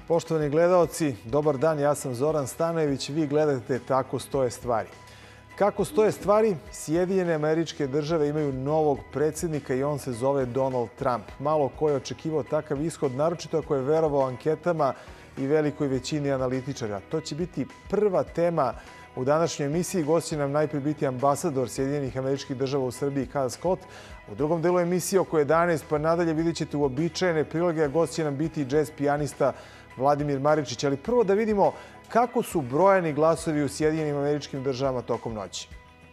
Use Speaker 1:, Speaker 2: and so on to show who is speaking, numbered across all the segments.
Speaker 1: Poštovani gledaoci, dobar dan, ja sam Zoran Stanojević, vi gledate Tako stoje stvari. Kako stoje stvari? Sjedinjene Američke Države imaju novog predsjednika i on se zove Donald Trump. Malo ko je očekivao takav ishod, naročito ako je verovao anketama i velikoj većini analitičara. To će biti prva tema u današnjoj emisiji. Gost će nam najprije biti ambasador Sjedinjenih Američkih Država u Srbiji, Kyle Scott. U drugom delu emisije oko 11, pa nadalje vidjet ćete uobičajene priloge, a gost će nam biti i džez pijanista Vladimir Maričić. Ali prvo da vidimo kako su brojani glasovi u Sjedinjenim Američkim Državama tokom noći.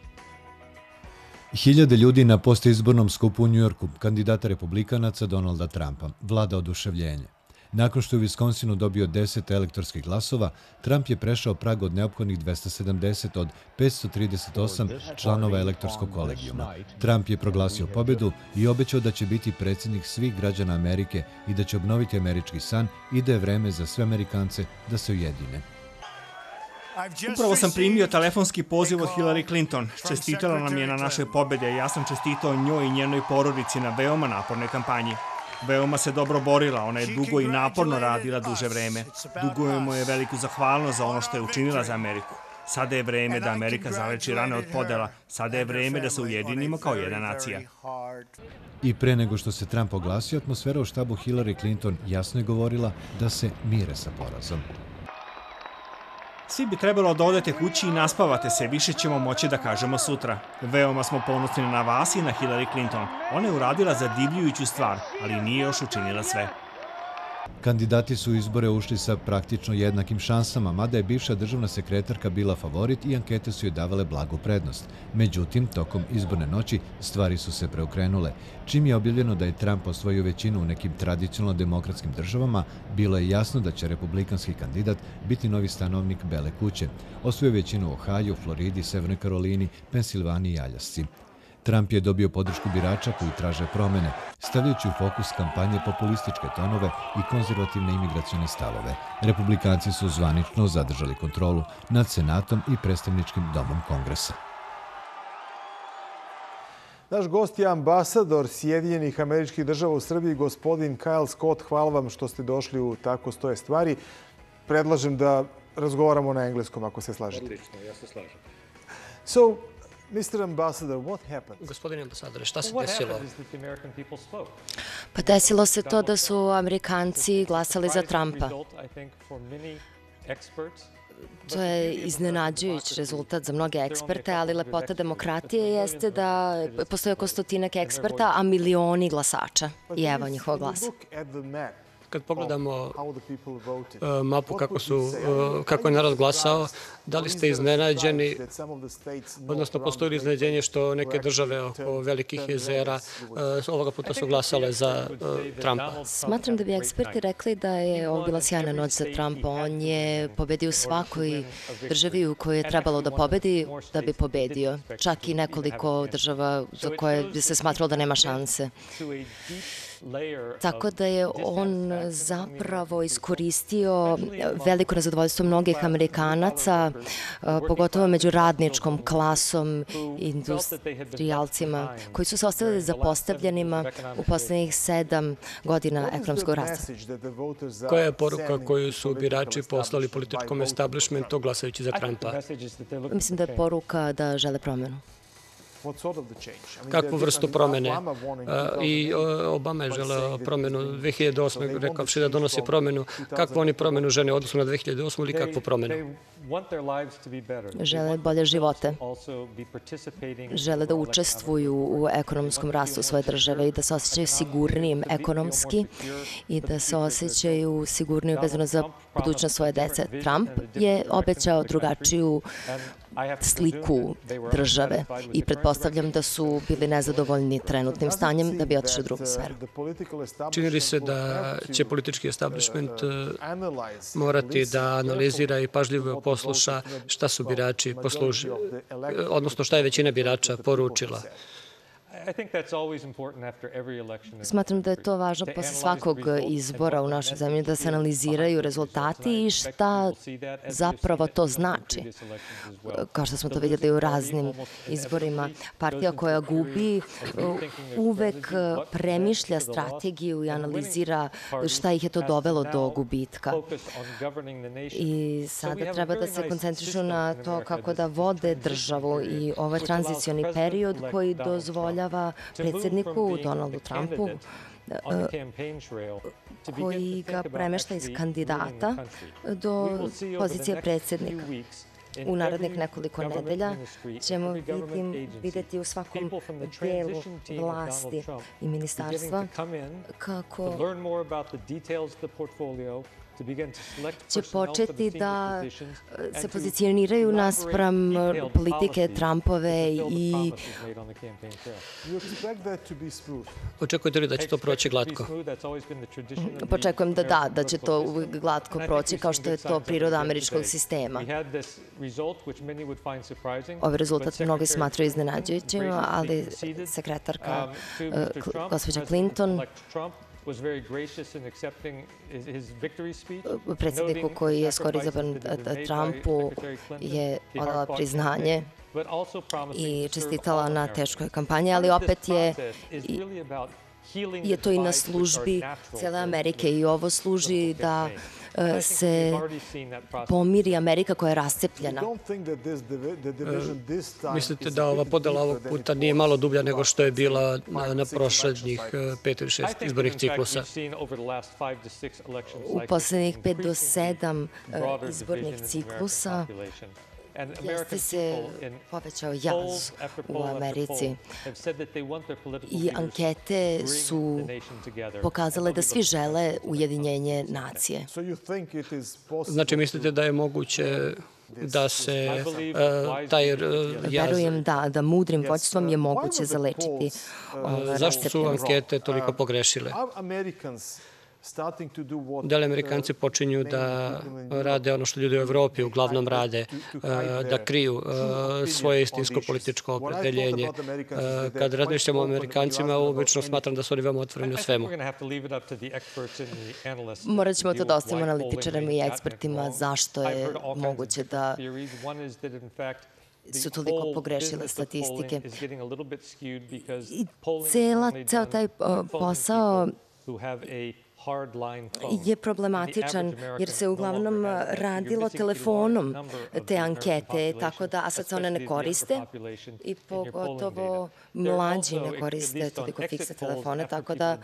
Speaker 2: Hiljade ljudi na postizbornom skupu u Njujorku, kandidata republikanaca Donalda Trumpa, vlada oduševljenje. Nakon što je u Viskonsinu dobio 10 elektorskih glasova, Trump je prešao prag od neophodnih 270 od 538 članova elektorskog kolegijuma. Trump je proglasio pobedu i obećao da će biti predsjednik svih građana Amerike i da će obnoviti američki san i da je vreme za sve Amerikance da se ujedine.
Speaker 3: Upravo sam primio telefonski poziv od Hillary Clinton. Čestitala nam je na našoj pobedi, a ja sam čestitao njoj i njenoj porodici na veoma napornoj kampanji. Veoma se dobro borila, ona je dugo i naporno radila duže vreme. Dugujemo je veliku zahvalnost za ono što je učinila za Ameriku. Sada je vreme da Amerika zaleči rane od podela. Sada je vreme da se ujedinimo kao jedna nacija.
Speaker 2: I pre nego što se Trump oglasio, atmosfera u štabu Hillary Clinton jasno je govorila da se mire sa porazom.
Speaker 3: Svi bi trebalo da odete kući i naspavate se, više ćemo moći da kažemo sutra. Veoma smo ponosni na vas i na Hillary Clinton. Ona je uradila zadivljujuću stvar, ali nije još učinila sve.
Speaker 2: Kandidati su u izbore ušli sa praktično jednakim šansama, mada je bivša državna sekretarka bila favorit i ankete su joj davale blagu prednost. Međutim, tokom izborne noći stvari su se preokrenule. Čim je objavljeno da je Trump osvojio većinu u nekim tradicionalno demokratskim državama, bilo je jasno da će republikanski kandidat biti novi stanovnik Bele kuće. Osvojio većinu u Ohaju, Floridi, Severnoj Karolini, Pensilvaniji i Aljasci. Trump je dobio podršku birača koji traže promene, stavljajući u fokus kampanje populističke tonove i konzervativne imigracione stavove. Republikanci su zvanično zadržali kontrolu nad Senatom i predstavničkim domom Kongresa.
Speaker 1: Naš gost je ambasador Sjedinjenih Američkih Država u Srbiji, gospodin Kyle Scott. Hvala vam što ste došli u Tako stoje stvari. Predlažem da razgovaramo na engleskom, ako se slažete.
Speaker 4: Odlično, ja se slažem.
Speaker 1: So, Mr. Ambassador, what happened?
Speaker 5: Gospodine ambasadore, šta se
Speaker 4: What
Speaker 5: desilo?
Speaker 4: happened is that the American people spoke.
Speaker 6: Pa desilo se to da su Amerikanci glasali za Trumpa.
Speaker 4: Result, I think, for many experts.
Speaker 6: To je iznenađujući rezultat za mnoge eksperte, ali lepota demokratije jeste da postoje oko stotinak eksperta, a milioni glasača. I evo njihovog glasa.
Speaker 5: Kad pogledamo mapu kako je narod glasao, da li ste iznenađeni, odnosno postoji li iznenađenje što neke države oko velikih jezera ovoga puta su glasale za Trumpa?
Speaker 6: Smatram da bi eksperti rekli da je ovo bila sjajna noć za Trumpa. On je pobedio u svakoj državi u kojoj je trebalo da pobedi, da bi pobedio. Čak i nekoliko država za koje bi se smatralo da nema šanse. Tako da je on zapravo iskoristio veliko nezadovoljstvo mnogih Amerikanaca, pogotovo među radničkom klasom, industrijalcima, koji su se ostavili zapostavljenima u poslednjih 7 godina ekonomskog rasta.
Speaker 5: Koja je poruka koju su birači poslali političkom establishmentu glasajući za Trumpa?
Speaker 6: Mislim da je poruka da žele promenu.
Speaker 5: Kakvu vrstu promene? I Obama je želeo promenu 2008. rekavši da donosi promenu. Kakvu oni promenu žene u odnosu na 2008. ili kakvu promenu?
Speaker 6: Žele bolje živote. Žele da učestvuju u ekonomskom rastu svoje države i da se osjećaju sigurnijim ekonomski i da se osjećaju sigurnijim vezano za budućnost svoje dece. Trump je obećao drugačiju sliku države i pretpostavljam da su bili nezadovoljni trenutnim stanjem da bi otišli u drugu sferu.
Speaker 5: Čini li se da će politički establishment morati da analizira i pažljivo posluša šta su birači poslužili, odnosno šta je većina birača poručila?
Speaker 6: Smatram da je to važno posle svakog izbora u našoj zemlji, da se analiziraju rezultati i šta zapravo to znači. Kao što smo to vidjeli u raznim izborima, partija koja gubi uvek premišlja strategiju i analizira šta ih je to dovelo do gubitka. I sada treba da se koncentrišu na to kako da vode državu i ovo je tranzicioni period koji dozvoljava predsjedniku Donaldu Trumpu koji ga premešta iz kandidata do pozicije predsjednika. U narednih nekoliko nedelja ćemo vidjeti u svakom delu vlasti i ministarstva kako će početi da se pozicioniraju naspram politike Trumpove i
Speaker 5: očekujete li da će to proći glatko?
Speaker 6: Očekujem da će to uvijek glatko proći kao što je to priroda američkog sistema. Ovaj rezultat mnogi smatraju iznenađujućim, ali sekretarka gospođa Clinton predsjedniku koji je skoro izabran Trumpu je odala priznanje i čestitala na teškoj kampanji, ali opet je to i na službi cijele Amerike i ovo služi da se pomiri Amerika koja je rascepljena.
Speaker 5: Mislite da ova podela ovog puta nije malo dublja nego što je bila na prošlednjih 5 ili 6 izbornih ciklusa?
Speaker 6: U poslednjih 5 do 7 izbornih ciklusa jeste se povećao jaz u Americi i ankete su pokazale da svi žele ujedinjenje nacije.
Speaker 5: Znači, mislite da je moguće da se taj jaz...
Speaker 6: Verujem da mudrim vođstvom je moguće zalečiti
Speaker 5: Zašto su ankete toliko pogrešile? Da li Amerikanci počinju da rade ono što ljudi u Evropi uglavnom rade, da kriju svoje istinsko političko opredeljenje? Kad razmišljamo o Amerikancima, obično smatram da su oni veoma otvoreni u svemu.
Speaker 6: Morat ćemo to da ostavimo analitičarima i ekspertima zašto je moguće da su toliko pogrešile statistike. I ceo taj posao je problematičan jer se uglavnom radilo telefonom te ankete, tako da, a sad se one ne koriste i pogotovo mlađi ne koriste toliko fiksne telefone, tako da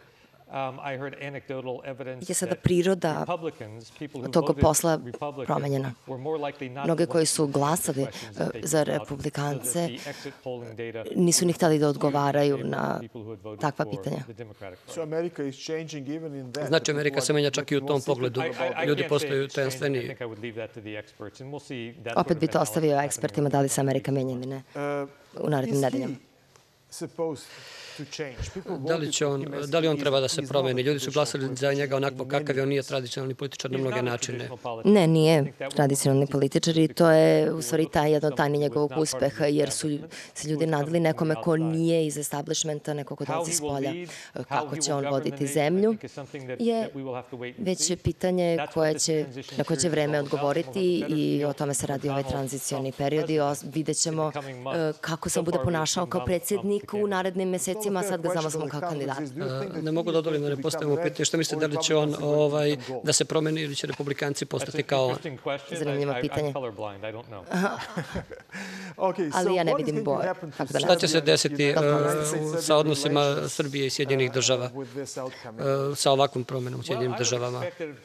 Speaker 6: je sada priroda tog posla promenjena. Mnogi koji su glasali za republikance nisu ni hteli da odgovaraju na takva pitanja.
Speaker 5: Znači, Amerika se menja čak i u tom pogledu. Ljudi postaju tajanstveniji.
Speaker 6: Opet bi to ostavio ekspertima da li se Amerika menja ili ne u narednim nedeljama.
Speaker 5: Da li on treba da se promeni? Ljudi su glasali za njega onako kakav je, on nije tradicionalni političar na mnoge načine.
Speaker 6: Ne, nije tradicionalni političar i to je u stvari jedno tajni njegovog uspeha, jer su se ljudi nadali nekome ko nije iz establishmenta, neko ko dolazi s polja. Kako će on voditi zemlju je već pitanje na koje će vreme odgovoriti i o tome se radi ovaj tranzicioni period i vidjet ćemo kako se on bude ponašao kao predsjednik u narednim mesecima. Sad ga znamo samo kao kandidat.
Speaker 5: Ne mogu da odolim da ne postavimo pitanje. Šta mislite, da li će on da se promeni ili će republikanci postati kao on?
Speaker 6: Zanimljivo pitanje. Ali ja ne vidim boje.
Speaker 5: Šta će se desiti sa odnosima Srbije i Sjedinjenih država sa ovakvom promenom u Sjedinjenim državama?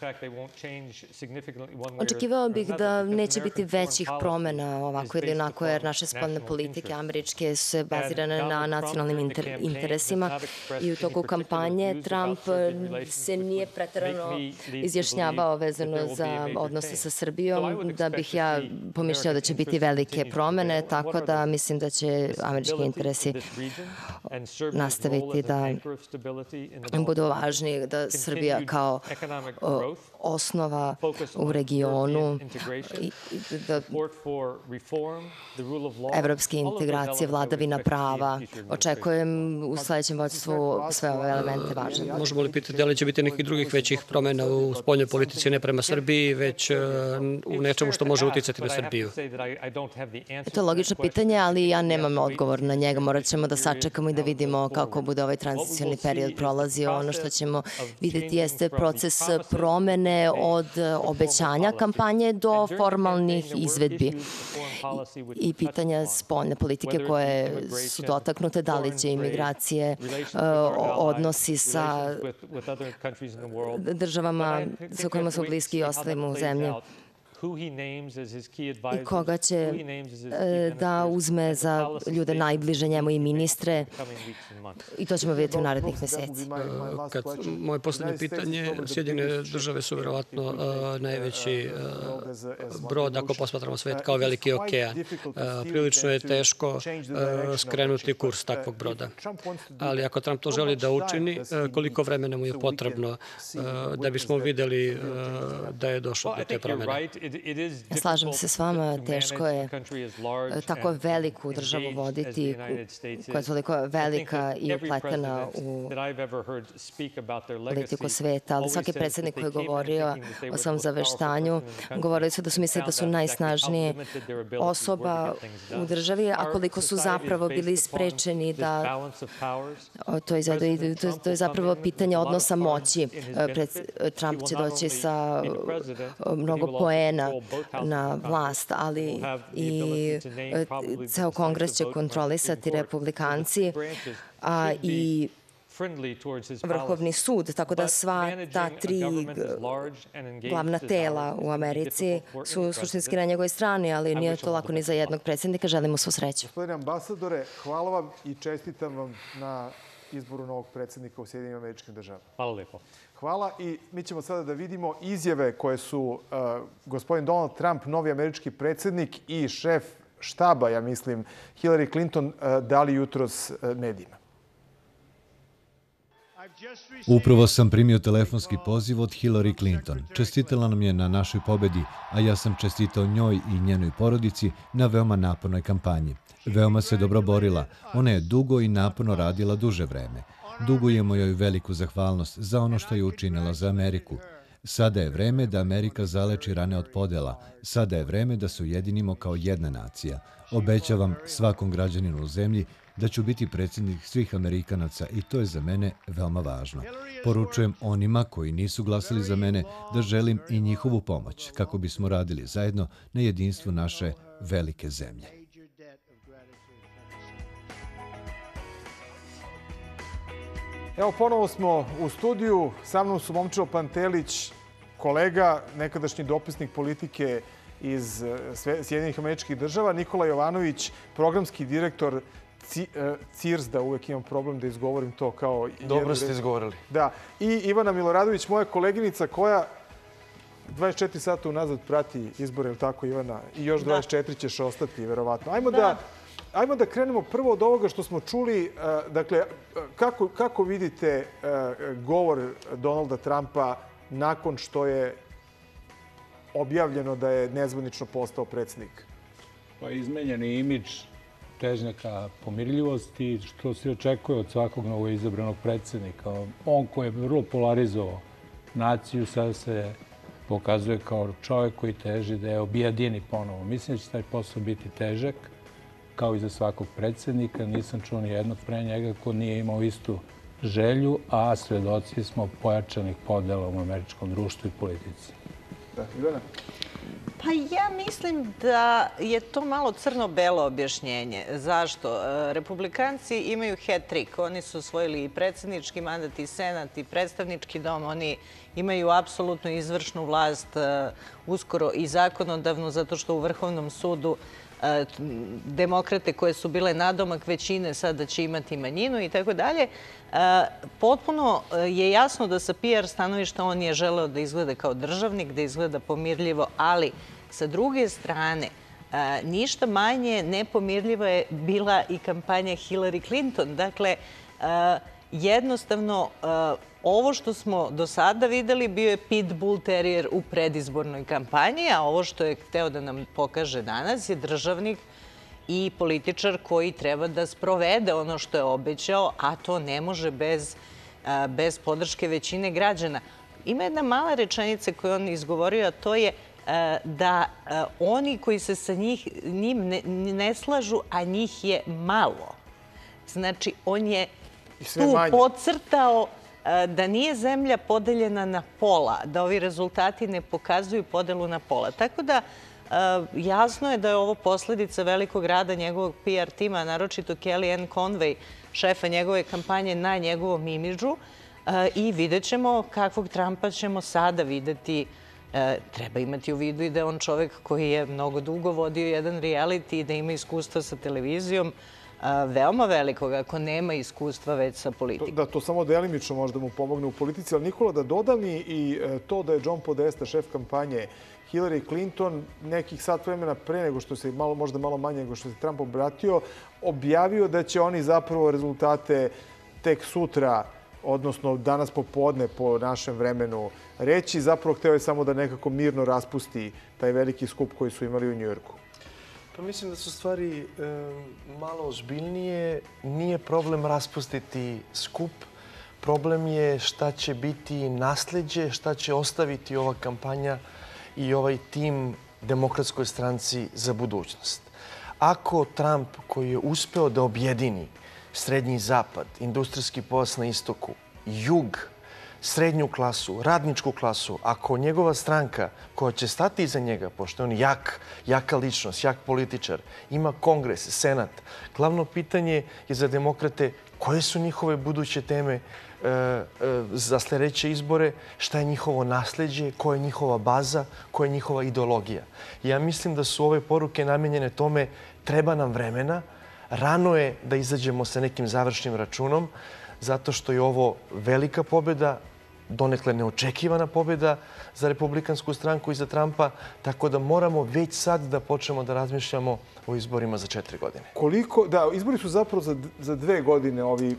Speaker 6: Očekivao bih da neće biti većih promena ovako ili onako, jer naše spoljne politike američke su se bazirane na nacionalnim interesima i u toku kampanje Trump se nije preterano izjašnjavao vezano za odnose sa Srbijom, da bih ja pomišljao da će biti velike promene. države, tako da mislim da će američki interesi nastaviti da budu važni, da Srbija kao osnova u regionu i da evropske integracije, vladavina prava. Očekujem u sledećem vođstvu sve ove elemente važne.
Speaker 5: Možemo li pitati da li će biti nekih drugih većih promjena u spoljnoj politici, ne prema Srbiji, već u nečemu što može uticati na Srbiju?
Speaker 6: To je logično pitanje, ali ja nemam odgovor na njega. Morat ćemo da sačekamo i da vidimo kako bude ovaj tranzicioni period prolazio. Ono što ćemo vidjeti jeste proces promene od obećanja kampanje do formalnih izvedbi i pitanja spoljne politike koje su dotaknute, da li će imigracije, odnosi sa državama sa kojima su bliski i ostalim u zemlji i koga će da uzme za ljude najbliže njemu i ministre i to ćemo vidjeti u narednih meseci.
Speaker 5: Moje posljednje pitanje, Sjedinjene države su verovatno najveći brod ako posmatramo svet kao veliki okean. Prilično je teško skrenuti kurs takvog broda. Ali ako Trump to želi da učini, koliko vremena mu je potrebno da bismo videli da je došlo do te promjene?
Speaker 6: Slažem se s vama, teško je tako veliku državu voditi, koja je toliko velika i upletena u politiku sveta, ali svaki predsjednik koji je govorio o svom zaveštanju, govorili su da su mislili da su najsnažnije osoba u državi, a koliko su zapravo bili sprečeni da to izvedu. To je zapravo pitanje odnosa moći. Trump će doći sa mnogo poena na vlast, ali i ceo kongres će kontrolisati republikanci, a i Vrhovni sud, tako da sva ta tri glavna tela u Americi su suštinski na njegovoj strani, ali nije to lako ni za jednog predsjednika. Želimo svu sreću.
Speaker 1: Gospodine ambasadore, hvala vam i čestitam vam na izboru novog predsjednika u Sjedinjenim Američkim Državama.
Speaker 4: Hvala lepo.
Speaker 1: Hvala i mi ćemo sada da vidimo izjave koje su gospodin Donald Trump, novi američki predsjednik i šef štaba, ja mislim, Hillary Clinton, dali jutros medijima.
Speaker 2: Upravo sam primio telefonski poziv od Hillary Clinton. Čestitala nam je na našoj pobedi, a ja sam čestitao njoj i njenoj porodici na veoma napornoj kampanji. Veoma se dobro borila. Ona je dugo i naporno radila duže vreme. Dugujemo joj veliku zahvalnost za ono što je učinila za Ameriku. Sada je vreme da Amerika zaleči rane od podela. Sada je vreme da se ujedinimo kao jedna nacija. Obećavam svakom građaninu u zemlji da ću biti predsjednik svih Amerikanaca i to je za mene veoma važno. Poručujem onima koji nisu glasali za mene da želim i njihovu pomoć kako bismo radili zajedno na jedinstvu naše velike zemlje.
Speaker 1: Evo, ponovo smo u studiju. Sa mnom su Momčilo Pantelić, kolega, nekadašnji dopisnik politike iz Sjedinjenih Američkih Država, Nikola Jovanović, programski direktor CIRS-da, uvek imam problem da izgovorim to kao...
Speaker 7: Dobro ste izgovorili.
Speaker 1: Da. I Ivana Miloradović, moja koleginica koja 24 sata unazad prati izbore, ili tako, Ivana? I još 24 ćeš ostati, verovatno. Ajmo da krenemo prvo od ovoga što smo čuli. Dakle, kako vidite govor Donalda Trumpa nakon što je objavljeno da je nezvanično postao predsjednik?
Speaker 8: Pa izmenjeni imidž, težnja ka pomirljivosti, što se očekuje od svakog novoizabranog predsjednika. On koji je vrlo polarizovao naciju, sada se pokazuje kao čovjek koji teži da je objedini ponovo. Mislim da će taj posao biti težak, kao i za svakog predsjednika. Nisam čuo ni jednog pre njega ko nije imao istu želju, a svedoci smo pojačanih podela u američkom društvu i politici.
Speaker 1: Da, Ivana?
Speaker 9: Pa ja mislim da je to malo crno-belo objašnjenje. Zašto? Republikanci imaju hat-trick. Oni su osvojili i predsjednički mandat, i senat, i predstavnički dom. Oni imaju apsolutnu izvršnu vlast, uskoro i zakonodavnu, zato što u Vrhovnom sudu demokrate koje su bile nadomak većine sada će imati manjinu i tako dalje. Potpuno je jasno da sa PR stanovišta on je želeo da izgleda kao državnik, da izgleda pomirljivo, ali sa druge strane Ništa manje nepomirljiva je bila i kampanja Hillary Clinton. Dakle, jednostavno, ovo što smo do sada videli bio je pitbull terijer u predizbornoj kampanji, a ovo što je hteo da nam pokaže danas je državnik i političar koji treba da sprovede ono što je obećao, a to ne može bez podrške većine građana. Ima jedna mala rečenica koju on izgovorio, a to je da oni koji se sa njim ne slažu, a njih je malo. Znači, on je tu podcrtao da nije zemlja podeljena na pola, da ovi rezultati ne pokazuju podelu na pola. Tako da jasno je da je ovo posledica velikog rada njegovog PR tima, naročito Kellyanne Conway, šefa njegove kampanje, na njegovom imidžu, i vidjet ćemo kakvog Trumpa ćemo sada videti. Treba imati u vidu i da je on čovek koji je mnogo dugo vodio jedan reality i da ima iskustva sa televizijom, veoma velikog, ako nema iskustva već sa politikom.
Speaker 1: Da, to samo delimično možda mu pomogne u politici, ali Nikola, da dodam i to da je John Podesta, šef kampanje Hillary Clinton, nekih sat vremena pre nego što se, možda malo manje nego što se Trump obratio, objavio da će oni zapravo rezultate tek sutra, odnosno danas popodne po našem vremenu reći. Zapravo hteo je samo da nekako mirno raspusti taj veliki skup koji su imali u Njujorku.
Speaker 7: Pa mislim da su stvari malo ozbiljnije. Nije problem raspustiti skup. Problem je šta će biti nasleđe, šta će ostaviti ova kampanja i ovaj tim Demokratskoj stranci za budućnost. Ako Trump, koji je uspeo da objedini srednji zapad, industrijski pojas na istoku, jug, srednju klasu, radničku klasu, ako njegova stranka koja će stati iza njega, pošto je on jaka ličnost, jak političar, ima kongres, senat, glavno pitanje je za demokrate koje su njihove buduće teme za sljedeće izbore, šta je njihovo nasleđe, koja je njihova baza, koja je njihova ideologija. Ja mislim da su ove poruke namenjene tome treba nam vremena, rano je da izađemo sa nekim završnim računom, zato što je ovo velika pobjeda, donekle neočekivana pobjeda za Republikansku stranku i za Trumpa, tako da moramo već sad da počnemo da razmišljamo o izborima za 4 godine.
Speaker 1: Da, izbori su zapravo za 2 godine ovi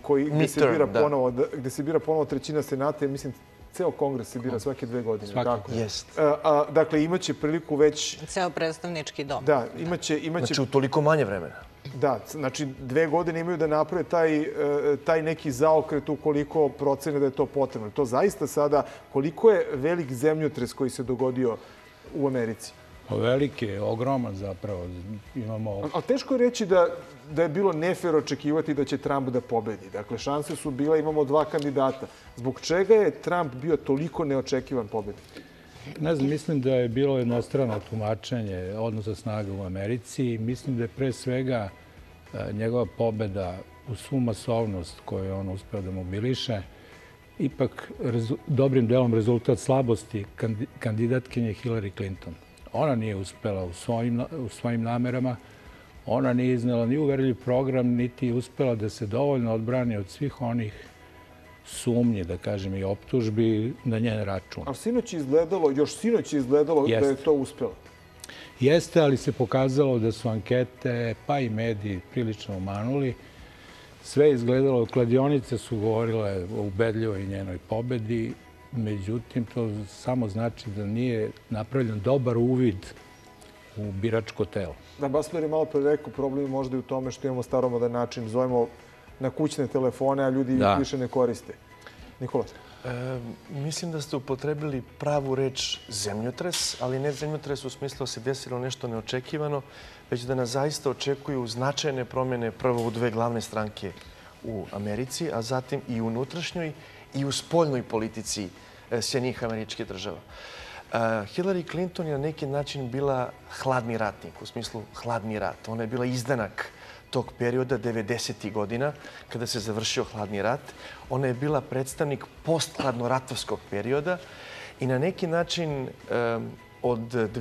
Speaker 1: gde se bira ponovo trećina senata i mislim ceo kongres se bira svake 2 godine.
Speaker 7: Jest.
Speaker 1: Dakle, imaće priliku već...
Speaker 9: Ceo predstavnički dom.
Speaker 1: Da, imaće...
Speaker 7: Znači, u toliko manje vremena.
Speaker 1: Da, znači 2 godine imaju da naprave taj neki zaokret ukoliko procene da je to potrebno. To zaista sada, koliko je velik zemljotres koji se dogodio u Americi?
Speaker 8: Veliki je, ogroman zapravo.
Speaker 1: Ali teško je reći da je bilo nefer očekivati da će Trump da pobedi. Dakle, šanse su bile, imamo 2 kandidata. Zbog čega je Trump bio toliko neočekivan pobednik?
Speaker 8: Ne znam, mislim da je bilo jednostrano tumačenje odnosa snaga u Americi. Mislim da je pre svega njegova pobeda u svu masovnost koju je on uspeo da mobiliše, ipak dobrim delom rezultat slabosti kandidatkinje Hillary Clinton. Ona nije uspela u svojim namerama, ona nije iznela ni uverljiv program, niti je uspela da se dovoljno odbrani od svih onih sumnje, da kažem, i optužbi na njen račun.
Speaker 1: Ali još sinoć je izgledalo da je to uspelo.
Speaker 8: Jeste, ali se pokazalo da su ankete, pa i mediji prilično umanuli. Sve je izgledalo, kladionice su govorile o ubedljivoj njenoj pobedi, međutim, to samo znači da nije napravljen dobar uvid u biračko telo.
Speaker 1: Da, Basler je malo pre rekao, problem je možda i u tome što imamo staromodan način. Zovemo na kućne telefone, a ljudi ih više ne koriste. Nikola?
Speaker 7: Mislim da ste upotrebili pravu reč zemljotres, ali ne zemljotres u smislu da se desilo nešto neočekivano, već da nas zaista očekuju značajne promjene prvo u 2 glavne stranke u Americi, a zatim i u unutrašnjoj i u spoljnoj politici Sjedinjenih Američkih Država. Hillary Clinton je na neki način bila hladni ratnik, u smislu hladni rat. Ona je bila izdanak tog perioda 90. godina, kada se završio hladni rat. Ona je bila predstavnik posthladnoratovskog perioda i na neki način od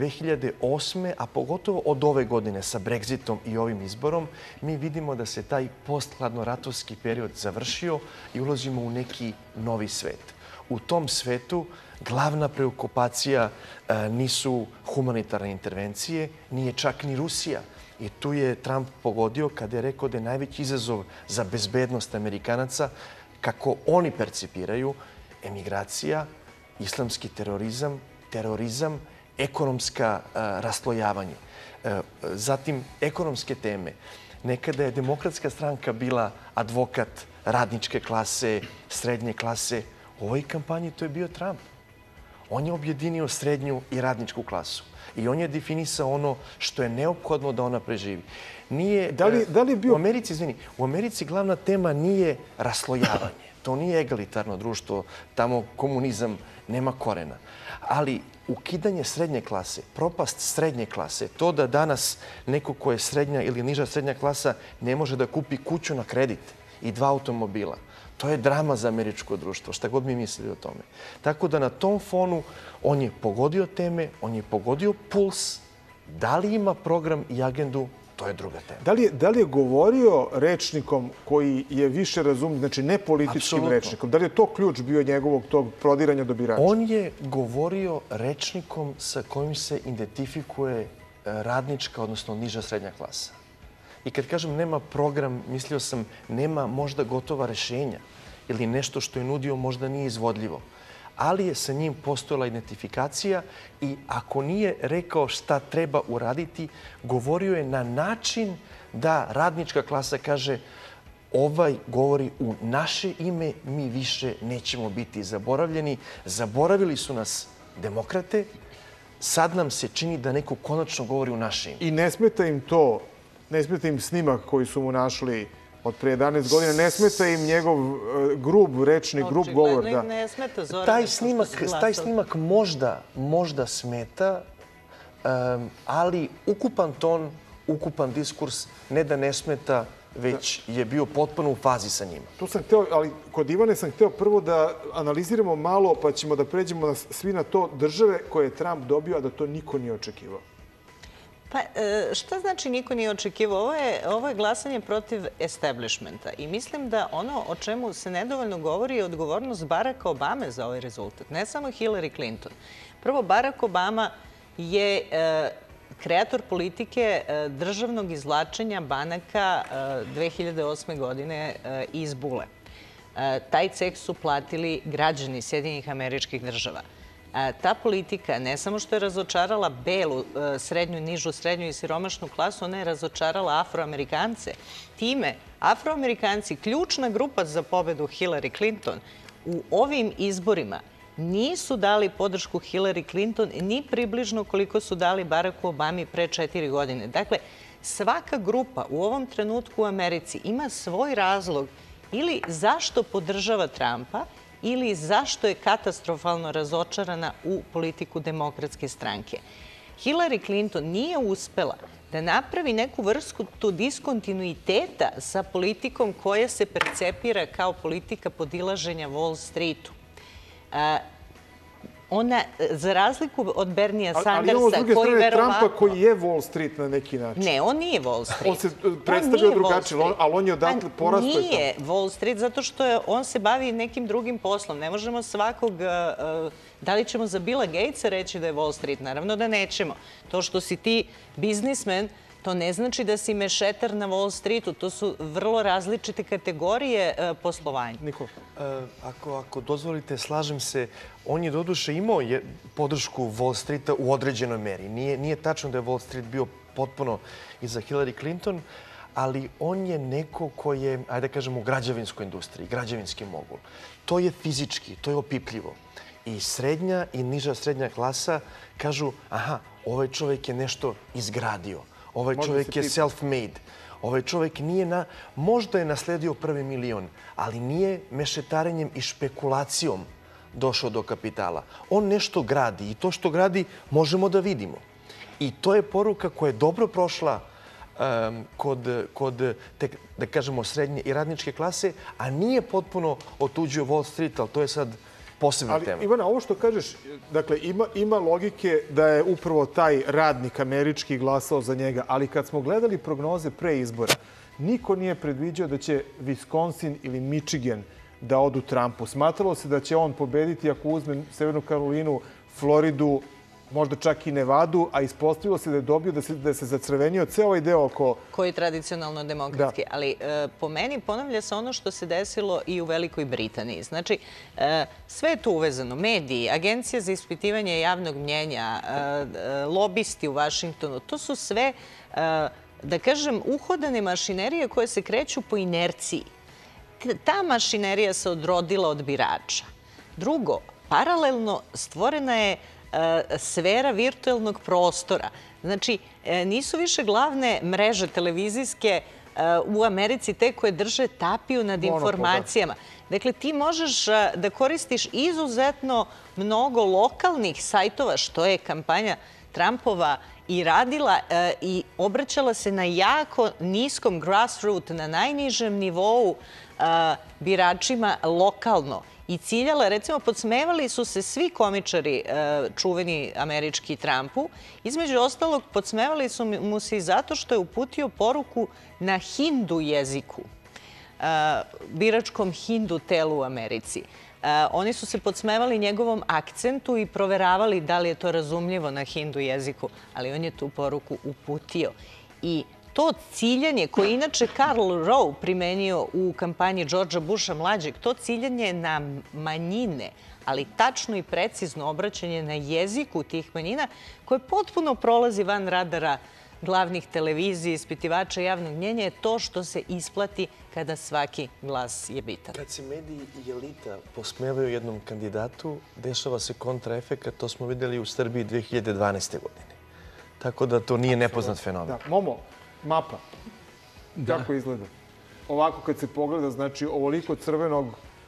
Speaker 7: 2008. a pogotovo od ove godine sa Brexitom i ovim izborom, mi vidimo da se taj posthladnoratovski period završio i ulazimo u neki novi svet. u tom svetu glavna preokupacija nisu humanitarne intervencije, nije čak ni Rusija. I tu je Trump pogodio kada je rekao da je najveći izazov za bezbednost Amerikanaca, kako oni percipiraju, emigracija, islamski terorizam, ekonomska raslojavanje. Zatim, ekonomske teme. Nekada je Demokratska stranka bila advokat radničke klase, srednje klase. U ovoj kampanji to je bio Trump. On je objedinio srednju i radničku klasu. I on je definisao ono što je neophodno da ona preživi. U Americi glavna tema nije raslojavanje. To nije egalitarno društvo. Tamo komunizam nema korena. Ali ukidanje srednje klase, propast srednje klase, to da danas neko ko je srednja ili niža srednja klasa ne može da kupi kuću na kredit i 2 automobila. To je drama za američko društvo, šta god mi mislili o tome. Tako da na tom fonu on je pogodio teme, on je pogodio puls. Da li ima program i agendu, to je druga tema.
Speaker 1: Da li je govorio rečnikom koji je više razumljiv, znači ne političkim rečnikom? Da li je to ključ bio njegovog tog prodiranja do birača?
Speaker 7: On je govorio rečnikom sa kojim se identifikuje radnička, odnosno niža srednja klasa. I kad kažem nema program, mislio sam nema možda gotova rešenja ili nešto što je nudio možda nije izvodljivo. Ali je sa njim postojala identifikacija i ako nije rekao šta treba uraditi, govorio je na način da radnička klasa kaže ovaj govori u naše ime, mi više nećemo biti zaboravljeni. Zaboravili su nas demokrate, sad nam se čini da neko konačno govori u naše ime.
Speaker 1: I ne smeta im to, ne smeta im snimak koji su mu našli od pre 11 godina, ne smeta im njegov grub rečnik, grub govor.
Speaker 9: Ne smeta Zoran.
Speaker 7: Taj snimak možda smeta, ali ukupan ton, ukupan diskurs ne da ne smeta, već je bio potpuno u fazi sa njima.
Speaker 1: Tu sam hteo, ali kod Ivane sam hteo prvo da analiziramo malo, pa ćemo da pređemo svi na to države koje je Trump dobio, a da to niko nije očekivao.
Speaker 9: Pa šta znači niko nije očekivao? Ovo je glasanje protiv establishmenta i mislim da ono o čemu se nedovoljno govori je odgovornost Baracka Obame za ovaj rezultat, ne samo Hillary Clinton. Prvo, Barack Obama je kreator politike državnog izvlačenja banaka 2008. godine iz bule. Taj ceh su platili građani Sjedinjenih Američkih Država. Ta politika ne samo što je razočarala belu, srednju, nižu, srednju i siromašnu klasu, ona je razočarala Afroamerikance. Time, Afroamerikanci, ključna grupa za pobedu Hillary Clinton, u ovim izborima nisu dali podršku Hillary Clinton ni približno koliko su dali Baracku Obami pre 4 godine. Dakle, svaka grupa u ovom trenutku u Americi ima svoj razlog ili zašto podržava Trumpa ili zašto je katastrofalno razočarana u politiku Demokratske stranke. Hillary Clinton nije uspela da napravi neku vrstu diskontinuiteta sa politikom koja se percepira kao politika podilaženja Wall Streetu. Ona, za razliku od Bernija Sandersa,
Speaker 1: ali imamo s druge strane Trumpa koji je Wall Street na neki način.
Speaker 9: Ne, on nije Wall Street.
Speaker 1: On se predstavlja drugačije, ali on je odatle porastao.
Speaker 9: Nije Wall Street zato što on se bavi nekim drugim poslom. Ne možemo svakog... Da li ćemo za Billa Gatesa reći da je Wall Street? Naravno da nećemo. To što si ti biznismen, to ne znači da si mešetar na Wall Streetu. To su vrlo različite kategorije poslovanja.
Speaker 1: Niko?
Speaker 7: Ako dozvolite, slažem se. On je doduše imao podršku Wall Streeta u određenoj meri. Nije tačno da je Wall Street bio potpuno iza Hillary Clinton, ali on je neko ko je, ajde da kažemo, u građevinskoj industriji, građevinski mogul. To je fizički, to je opipljivo. I srednja i niža srednja klasa kažu, aha, ovaj čovjek je nešto izgradio. Ovaj čovjek je self-made. Ovaj čovjek nije možda je nasledio prvi milion, ali nije mešetarenjem i špekulacijom došao do kapitala. On nešto gradi i to što gradi možemo da vidimo. I to je poruka koja je dobro prošla kod da kažemo, srednje i radničke klase, a nije potpuno otuđio Wall Street, ali to je sad posebna tema.
Speaker 1: Ali, Ivana, ovo što kažeš, dakle, ima logike da je upravo taj radnik američki glasao za njega, ali kad smo gledali prognoze pre izbora, niko nije predviđao da će Wisconsin ili Michigan da odu Trumpu. Smatralo se da će on pobediti ako uzme Severnu Karolinu, Floridu, možda čak i Nevadu, a ispostavilo se da je dobio da se zacrvenio ceo ovaj deo oko...
Speaker 9: Koji je tradicionalno demokratski. Ali po meni ponavlja se ono što se desilo i u Velikoj Britaniji. Znači, sve je tu uvezano. Mediji, Agencija za ispitivanje javnog mnjenja, lobisti u Vašingtonu, to su sve, da kažem, uhodane mašinerije koje se kreću po inerciji. Ta mašinerija se odrodila od birača. Drugo, paralelno stvorena je sfera virtualnog prostora. Znači, nisu više glavne mreže televizijske u Americi te koje drže tapiju nad informacijama. Dakle, ti možeš da koristiš izuzetno mnogo lokalnih sajtova, što je kampanja Trumpova i radila i obraćala se na jako niskom grassroot, na najnižem nivou biračima lokalno. I ciljala, recimo, podsmevali su se svi komičari čuveni američki Trumpu. Između ostalog, podsmevali su mu se i zato što je uputio poruku na hindu jeziku, biračkom hindu telu u Americi. Oni su se podsmevali njegovom akcentu i proveravali da li je to razumljivo na hindu jeziku, ali on je tu poruku uputio. I to ciljanje koje inače Karl Rove primenio u kampanji Georgea Busha mlađeg, to ciljanje na manjine, ali tačno i precizno obraćanje na jeziku tih manjina koje potpuno prolazi van radara glavnih televizija, ispitivača javnog mnjenja, je to što se isplati kada svaki glas je bitan.
Speaker 7: Kad se mediji i elita posmevaju jednom kandidatu, dešava se kontraefekat, to smo videli u Srbiji 2012. godine. Tako da to nije nepoznat fenomen.
Speaker 1: Momo, mapa. Kako izgleda? Ovako kad se pogleda, znači ovoliko crvenog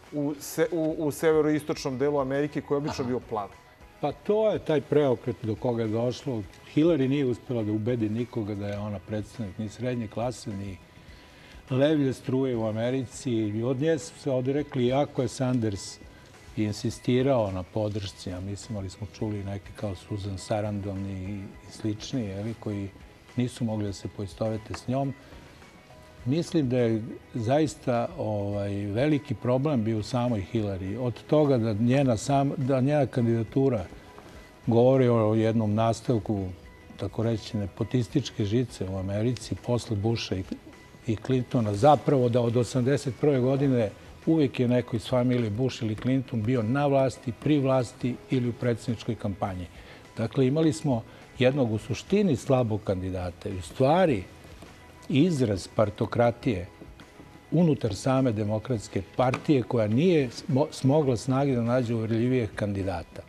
Speaker 1: u severoistočnom delu Amerike koji je obično bio plav.
Speaker 8: Pa to je taj preokret do koga je došlo. Hillary nije uspela da ubedi nikoga da je ona predstavnik ni srednje klase, ni levlje struje u Americi. I od nje su se odrekli, iako je Sanders insistirao na podršci, a mislim, ali smo čuli neke kao Susan Sarandon i slični, koji nisu mogli da se poistovete s njom. Mislim da je zaista veliki problem bio u samoj Hillary. Od toga da njena kandidatura govori o jednom nastavku, tako reći, nepotističke žice u Americi posle Busha i Clintona. Zapravo da od 1981. godine uvijek je neko iz familije Bush ili Clinton bio na vlasti, pri vlasti ili u predsjedničkoj kampanji. Dakle, imali smo jednog u suštini slabog kandidata. I u stvari, izraz partokratije unutar same demokratske partije koja nije smogla snage da nađe uverljivijeg kandidata.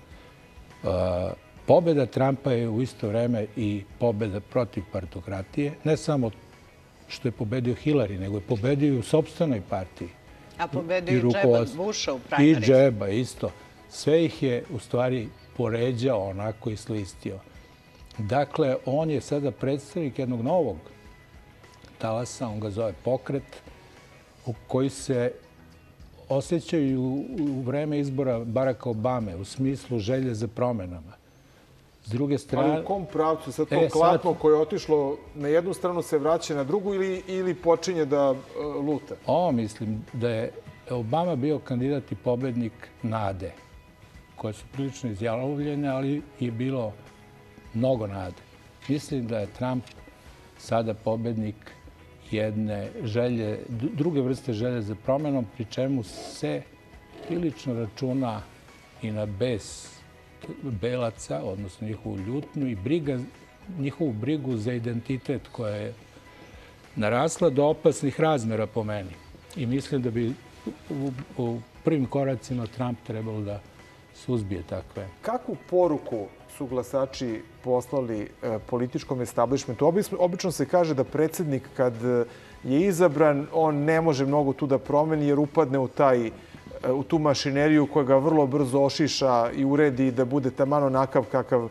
Speaker 8: Pobjeda Trumpa je u isto vreme i pobjeda protiv partokratije. Ne samo što je pobedio Hillary, nego je pobedio i u sopstvenoj partiji.
Speaker 9: A pobedio i Jeba Busha u primarisu.
Speaker 8: I Jeba isto. Sve ih je u stvari poređao, onako i slistio. Dakle, on je sada predstavnik jednog novog talasa, on ga zove pokret, u koji se osjećaju u vreme izbora Baracka Obame u smislu želje za promenama. S druge strane...
Speaker 1: Ali u kom pravcu? Sad to klatno koje je otišlo na jednu stranu se vraća na drugu ili počinje da luta?
Speaker 8: Mislim da je Obama bio kandidat i pobednik nade, koje su prilično izjalovljene, ali je bilo mnogo nade. Mislim da je Trump sada pobednik jedne želje, druge vrste želje za promenom, pri čemu se prilično računa i na bes belaca, odnosno njihovu ljutnju i njihovu brigu za identitet koja je narasla do opasnih razmera po meni. I mislim da bi u prvim koracima Trump trebalo da suzbije takve.
Speaker 1: Kakvu poruku su glasači poslali političkom establishmentu? Obično se kaže da predsjednik kad je izabran, on ne može mnogo tu da promeni jer upadne u tu mašineriju koja ga vrlo brzo ošiša i uredi da bude taman onakav kakav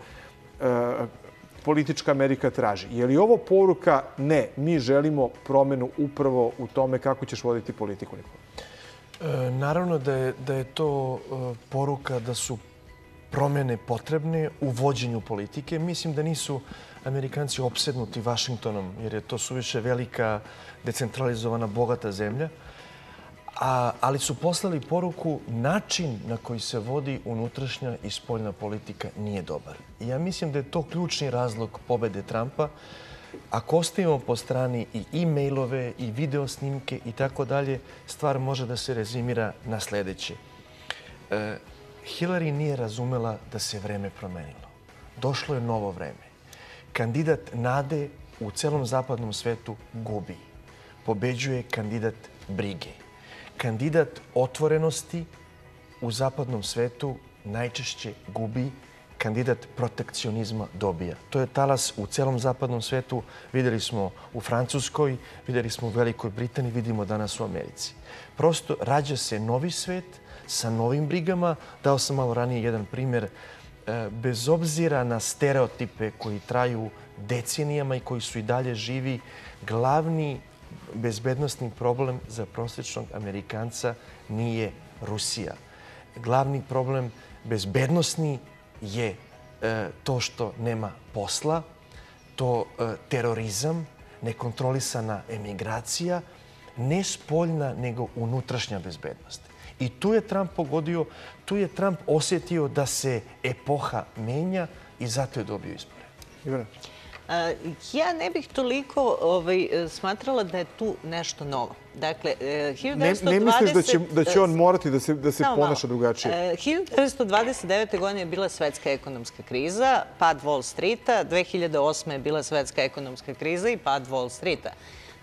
Speaker 1: politička Amerika traži. Je li ovo poruka? Ne, mi želimo promenu upravo u tome kako ćeš voditi politiku, Nikola.
Speaker 7: Naravno da je to poruka da su promjene potrebne u vođenju politike. Mislim da nisu Amerikanci opsednuti Vašingtonom, jer je to suviše velika, decentralizovana, bogata zemlja. ali su poslali poruku način na koji se vodi unutrašnja i spoljna politika nije dobar. I ja mislim da je to ključni razlog pobede Trumpa. Ako ostavimo po strani i e-mailove i video snimke i tako dalje, stvar može da se rezimira na sledeće. Hillary nije razumela da se vreme promenilo. Došlo je novo vreme. Kandidat nade u celom zapadnom svetu gubi. Pobeđuje kandidat brige. Kandidat otvorenosti u zapadnom svetu najčešće gubi, kandidat protekcionizma dobija. To je talas u celom zapadnom svetu. Videli smo u Francuskoj, videli smo u Velikoj Britaniji, vidimo danas u Americi. Prosto rađa se novi svet sa novim brigama. Dao sam malo ranije jedan primjer. Bez obzira na stereotipe koji traju decenijama i koji su i dalje živi, glavni bezbednostni problem za prosječnog Amerikanca nije Rusija. Glavni problem bezbednostni je to što nema posla, to terorizam, nekontrolisana emigracija, ne spoljna nego unutrašnja bezbednost. I tu je Trump pogodio, tu je Trump osjetio da se epoha menja i zato je dobio izbore.
Speaker 1: Ivana?
Speaker 9: Ja ne bih toliko smatrala da je tu nešto novo. Dakle, 1920...
Speaker 1: Ne misliš da će on morati da se ponaša drugačije?
Speaker 9: 1929. godine je bila svetska ekonomska kriza, pad Wall Streeta. 2008. je bila svetska ekonomska kriza i pad Wall Streeta.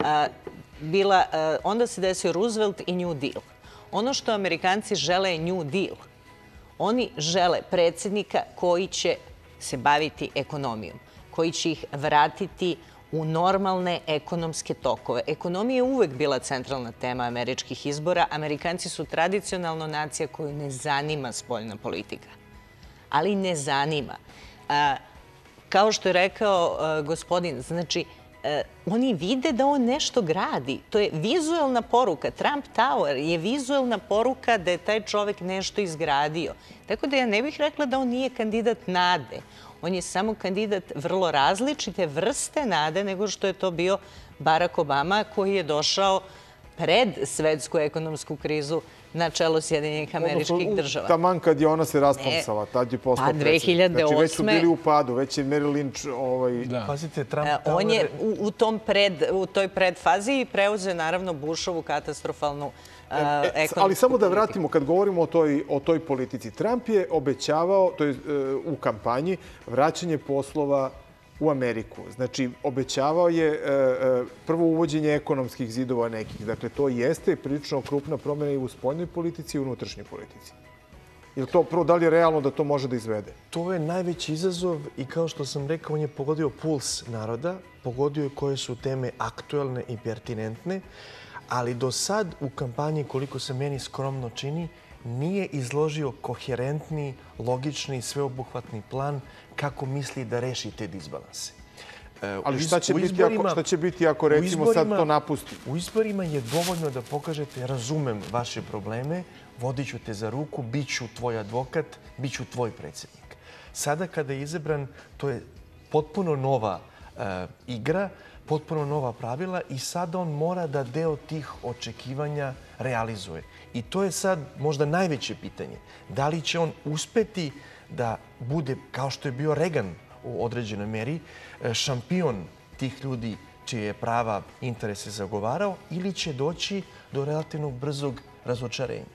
Speaker 9: Onda se desio Roosevelt i New Deal. Ono što Amerikanci žele je New Deal. Oni žele predsjednika koji će se baviti ekonomijom, koji će ih vratiti u normalne ekonomske tokove. Ekonomija je uvek bila centralna tema američkih izbora. Amerikanci su tradicionalno nacija koju ne zanima spoljna politika. Ali ne zanima. Kao što je rekao gospodin, znači, oni vide da on nešto gradi. To je vizuelna poruka. Trump Tower je vizuelna poruka da je taj čovek nešto izgradio. Tako da ja ne bih rekla da on nije kandidat nade. On je samo kandidat vrlo različite vrste nade nego što je to bio Barack Obama, koji je došao pred svetsku ekonomsku krizu na čelo Sjedinjenih Američkih Država.
Speaker 1: Taman kad je ona se rasplamsala, tad je postao predsjednik.
Speaker 9: 2008.
Speaker 1: Znači već su bili u padu, već je Merrill Lynch...
Speaker 7: Pazite, Trump...
Speaker 9: On je u toj predfazi preuzeo naravno Bushovu katastrofalnu ekonomsku.
Speaker 1: Ali samo da vratimo, kad govorimo o toj politici. Trump je obećavao, to je u kampanji, vraćanje poslova u Ameriku. Znači, obećavao je prvo uvođenje ekonomskih zidova nekih. Dakle, to jeste prilično krupna promjena i u spoljnoj politici i u unutrašnjoj politici. Da li je realno da to može da izvede?
Speaker 7: To je najveći izazov i kao što sam rekao, on je pogodio puls naroda, pogodio je koje su teme aktuelne i pertinentne, ali do sad u kampanji, koliko se meni skromno čini, nije izložio koherentni, logični, sveobuhvatni plan kako misli da reši te disbalanse.
Speaker 1: Ali šta će biti ako recimo sad to napusti?
Speaker 7: U izborima je dovoljno da pokažete razumem vaše probleme, vodit ću te za ruku, bit ću tvoj advokat, bit ću tvoj predsjednik. Sada kada je izabran, to je potpuno nova igra, potpuno nova pravila i sada on mora da deo tih očekivanja realizuje. I to je sad možda najveće pitanje. Da li će on uspeti da bude, kao što je bio Reagan u određenoj meri, šampion tih ljudi čije je prava interese zagovarao ili će doći do relativno brzog razočarenja.